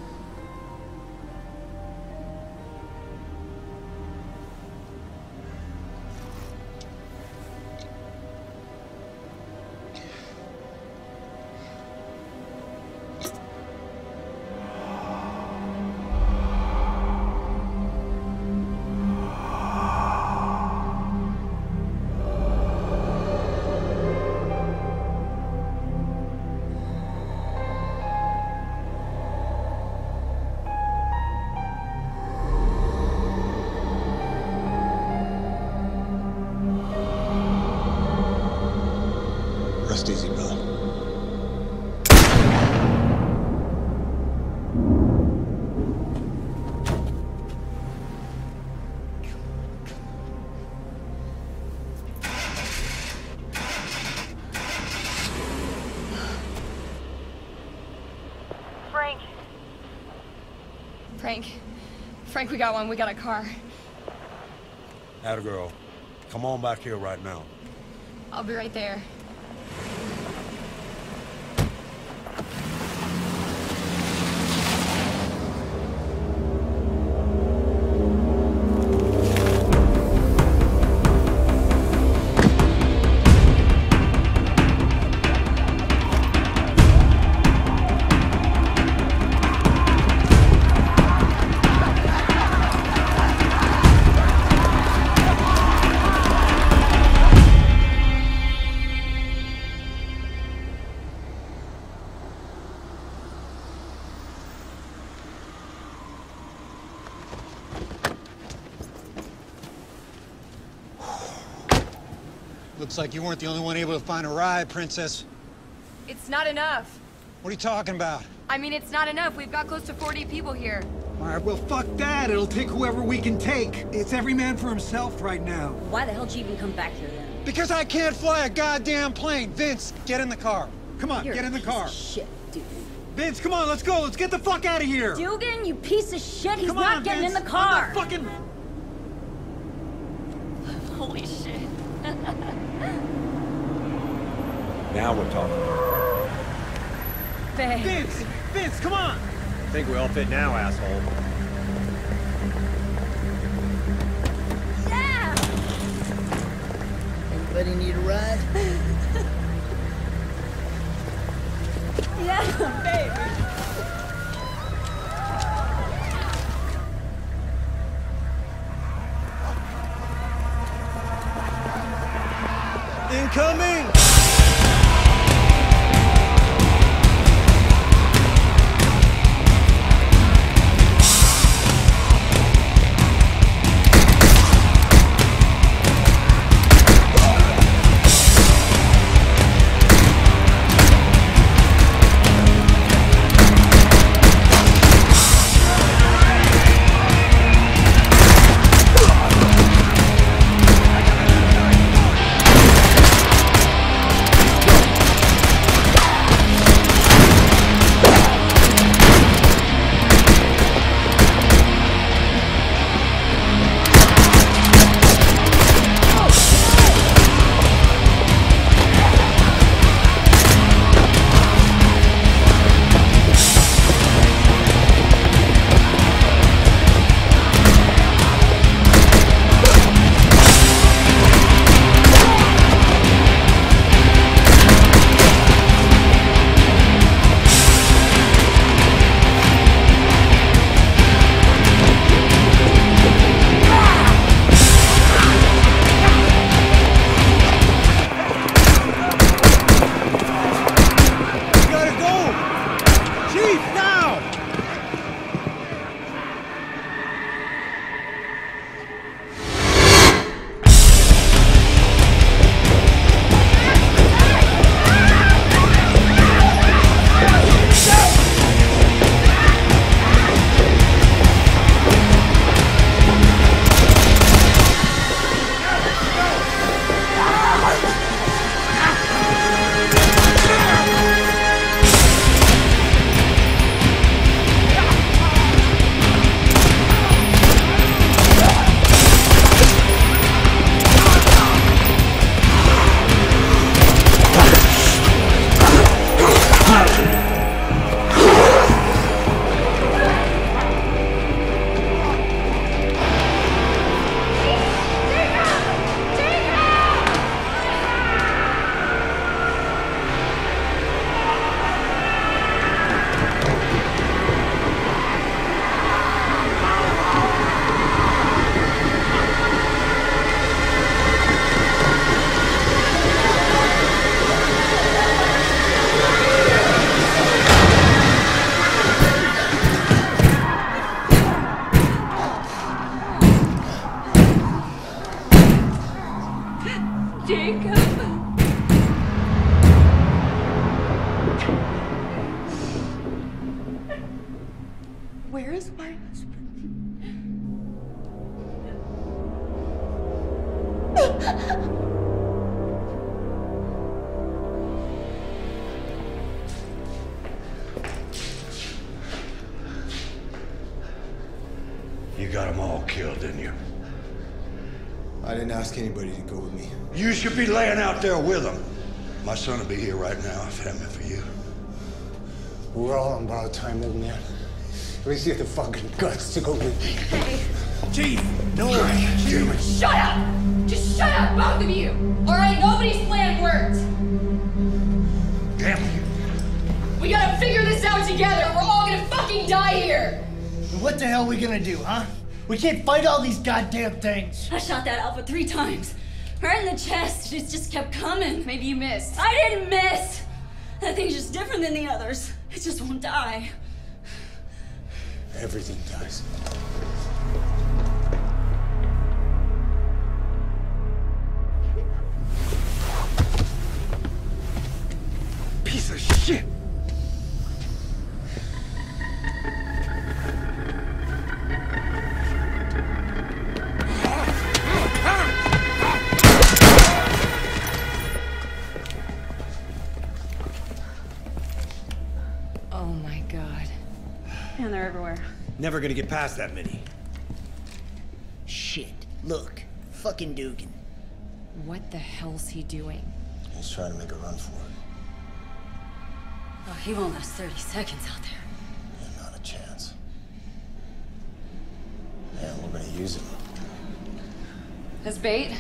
Rest easy, brother. Frank. Frank. Frank, we got one. We got a car. Atta girl. Come on back here right now. I'll be right there. Looks like you weren't the only one able to find a ride, Princess. It's not enough. What are you talking about? I mean, it's not enough. We've got close to forty people here. All right, well, fuck that. It'll take whoever we can take. It's every man for himself right now. Why the hell did you even come back here then? Because I can't fly a goddamn plane. Vince, get in the car. Come on, You're get in the a piece car. of shit, dude. Vince, come on, let's go. Let's get the fuck out of here. Dugan, you piece of shit. He's Come not on, getting Vince. in the car. I'm not fucking... Holy shit. Now we're talking. Babe. Vince! Vince, come on! I think we all fit now, asshole. Yeah! Anybody need a ride? Yeah, baby. Incoming! Jacob. Where is my husband? You got them all killed, didn't you? I didn't ask anybody to go with me. You should be laying out there with them. My son will be here right now if it hadn't been for you. We're all on borrowed time, old man. At least you have the fucking guts to go with me. Hey. Chief, no. Chief. Shut up! Just shut up, both of you! Alright, nobody's plan worked! Damn you. We gotta figure this out together! We're all gonna fucking die here! What the hell are we gonna do, huh? We can't fight all these goddamn things. I shot that Alpha three times. Right in the chest. It just kept coming. Maybe you missed. I didn't miss! That thing's just different than the others. It just won't die. Everything dies. Piece of shit! Oh my god. And they're everywhere. Never gonna get past that many. Shit. Look. Fucking Dugan. What the hell's he doing? He's trying to make a run for it. Oh, he won't last thirty seconds out there. Yeah, not a chance. And we're gonna use him. As bait?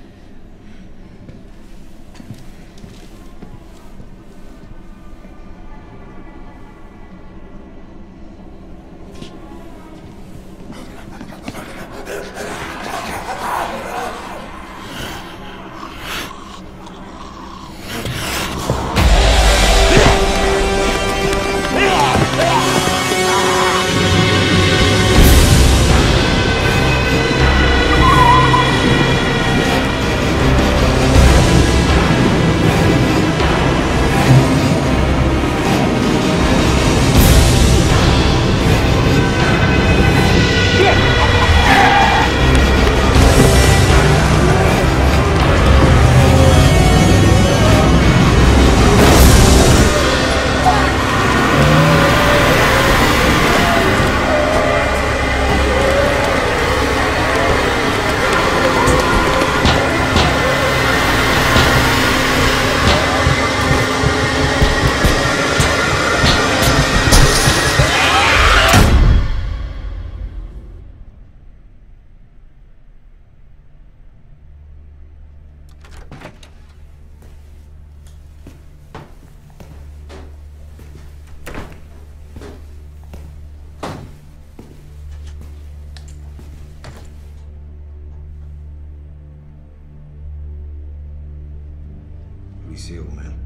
Be sealed, man.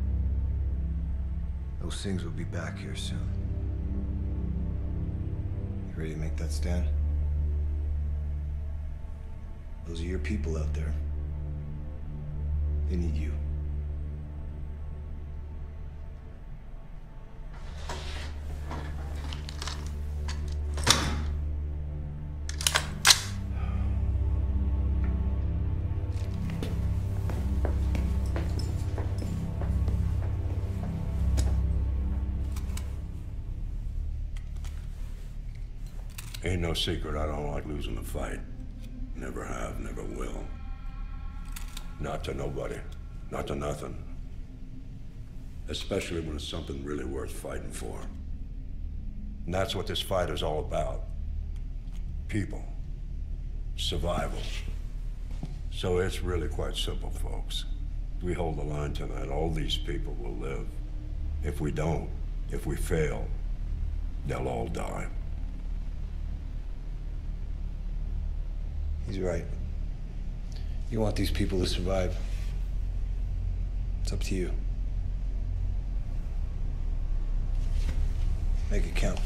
Those things will be back here soon. You ready to make that stand? Those are your people out there. They need you. Ain't no secret I don't like losing a fight. Never have, never will. Not to nobody. Not to nothing. Especially when it's something really worth fighting for. And that's what this fight is all about. People. Survival. So it's really quite simple, folks. If we hold the line tonight, all these people will live. If we don't, if we fail, they'll all die. He's right. You want these people to survive. It's up to you. Make it count.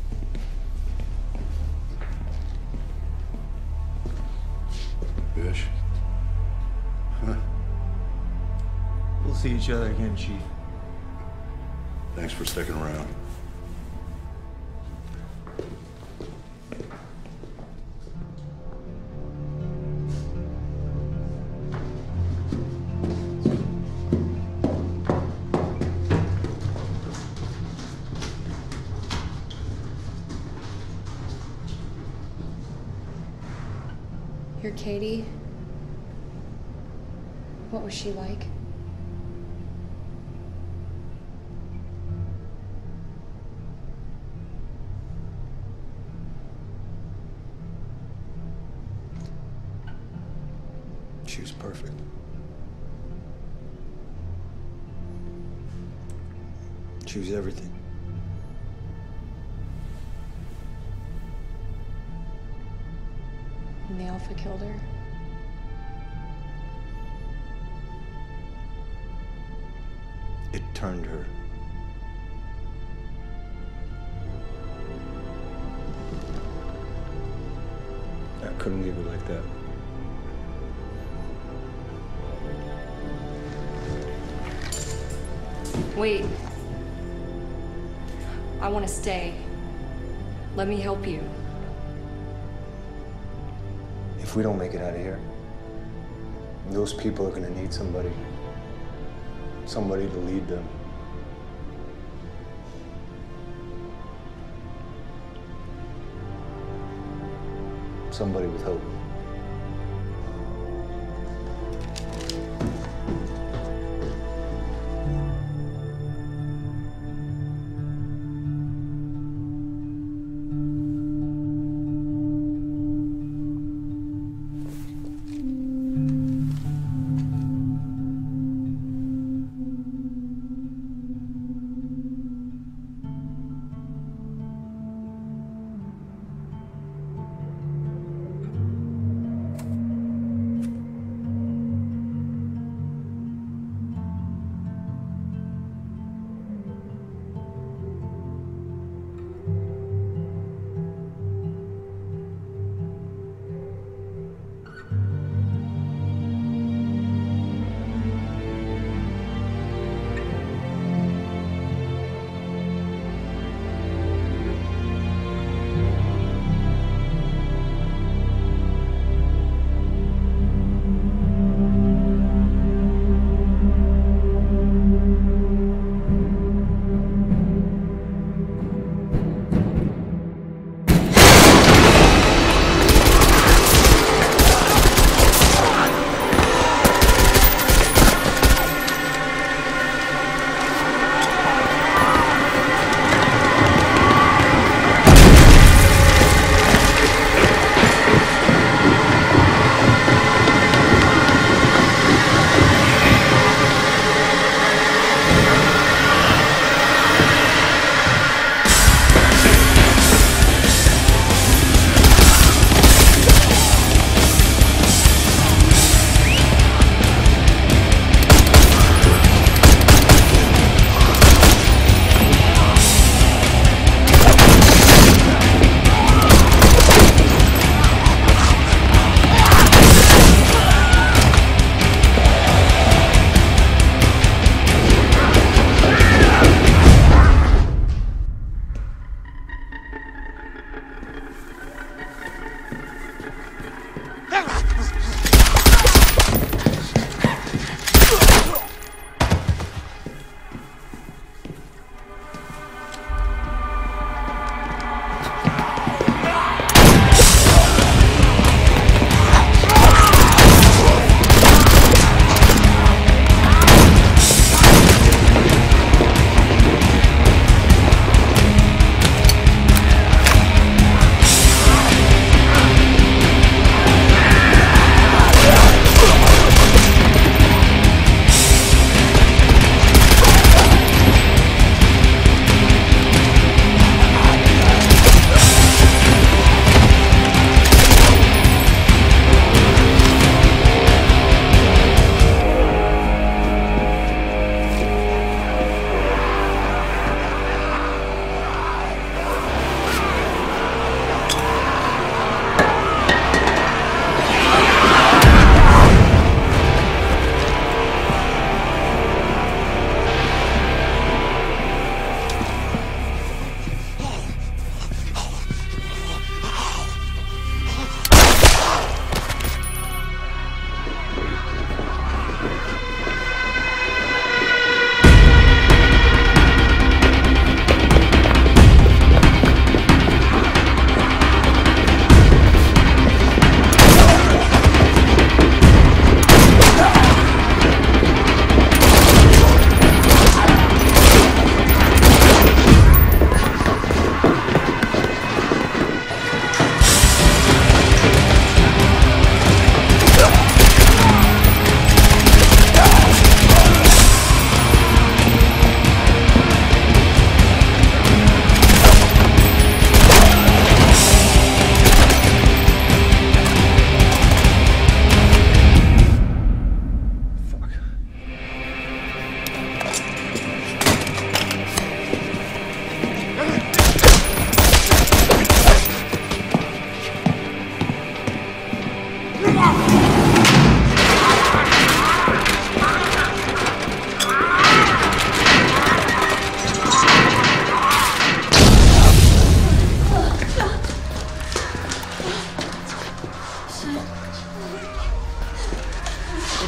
Bish? see each other again, Chief. Thanks for sticking around. You're Katie. What was she like? She was perfect. She was everything. And the Alpha killed her? It turned her. I couldn't leave her like that. Wait. I want to stay. Let me help you. If we don't make it out of here, those people are gonna need somebody. Somebody to lead them. Somebody with hope.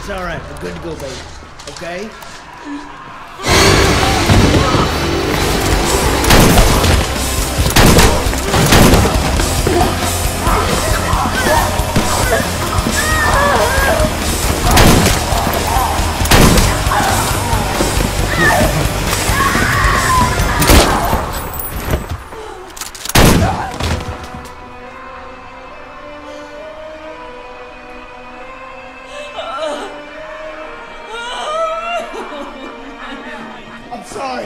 It's all right. We're good to go, baby. Okay? I'm sorry.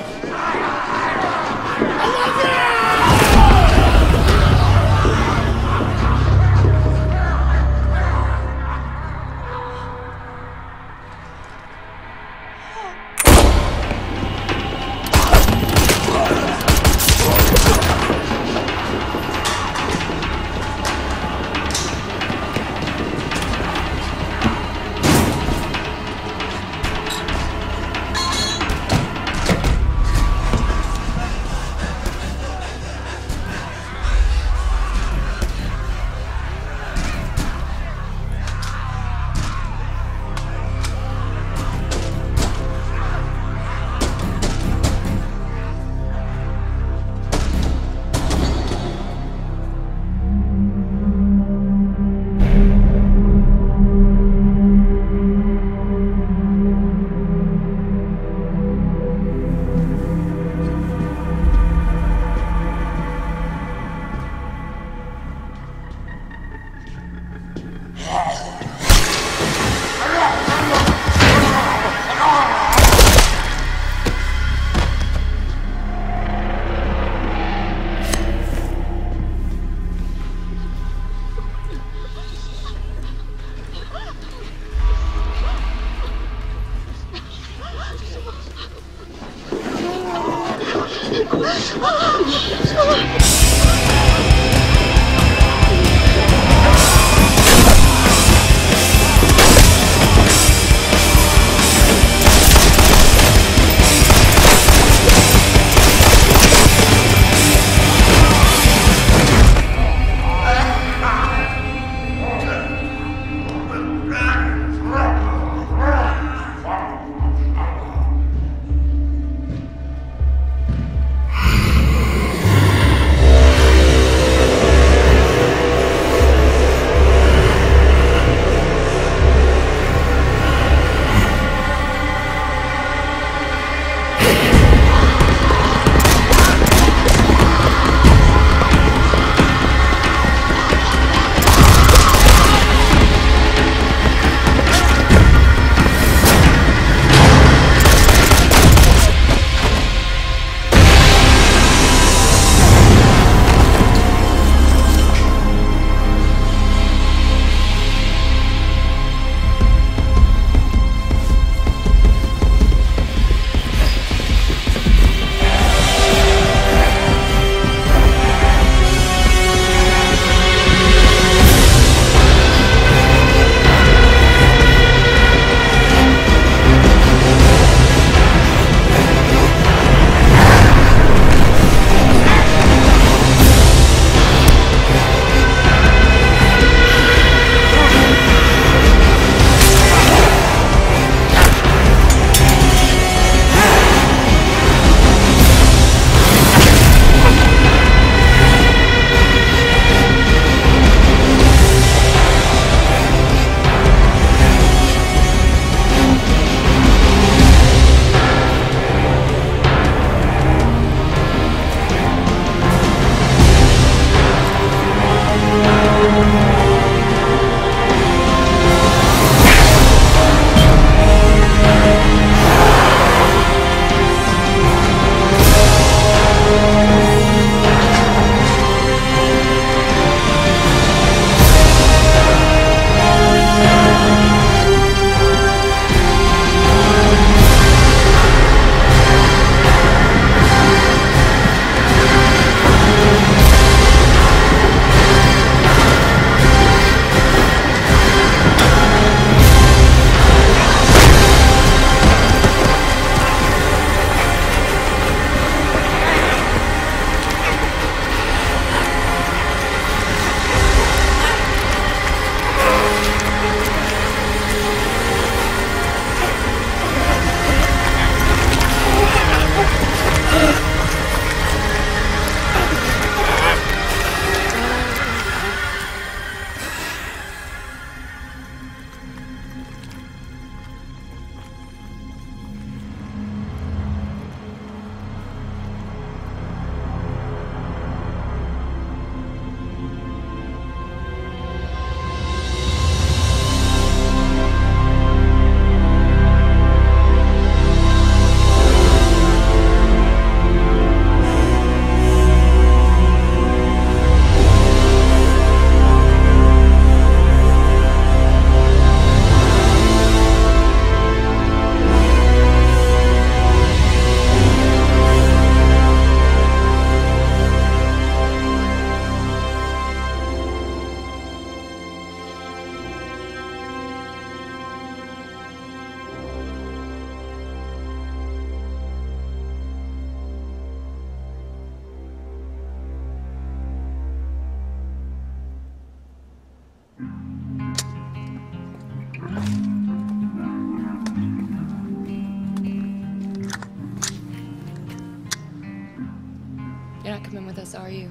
us, are you?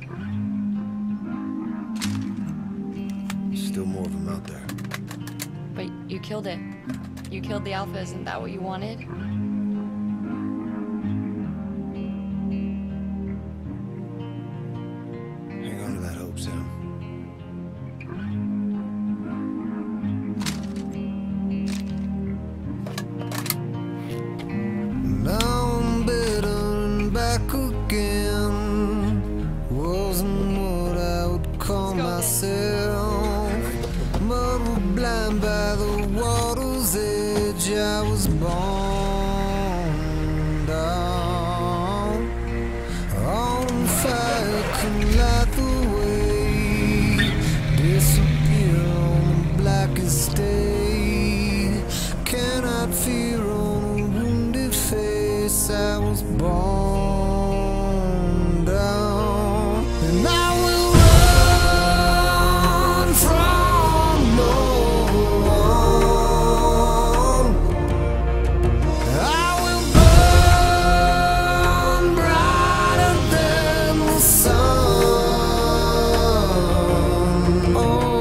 Still more of them out there. But you killed it. You killed the Alpha, isn't that what you wanted? Hang on to that hope, Sam. Now I'm better and back again. Wasn't what I would call myself. Muddled blind by the water's edge. I was born down on fire, couldn't light the way. Disappear on the blackest day. Cannot fear on a wounded face. I was born down, and I will run from no one. I will burn brighter than the sun. Oh,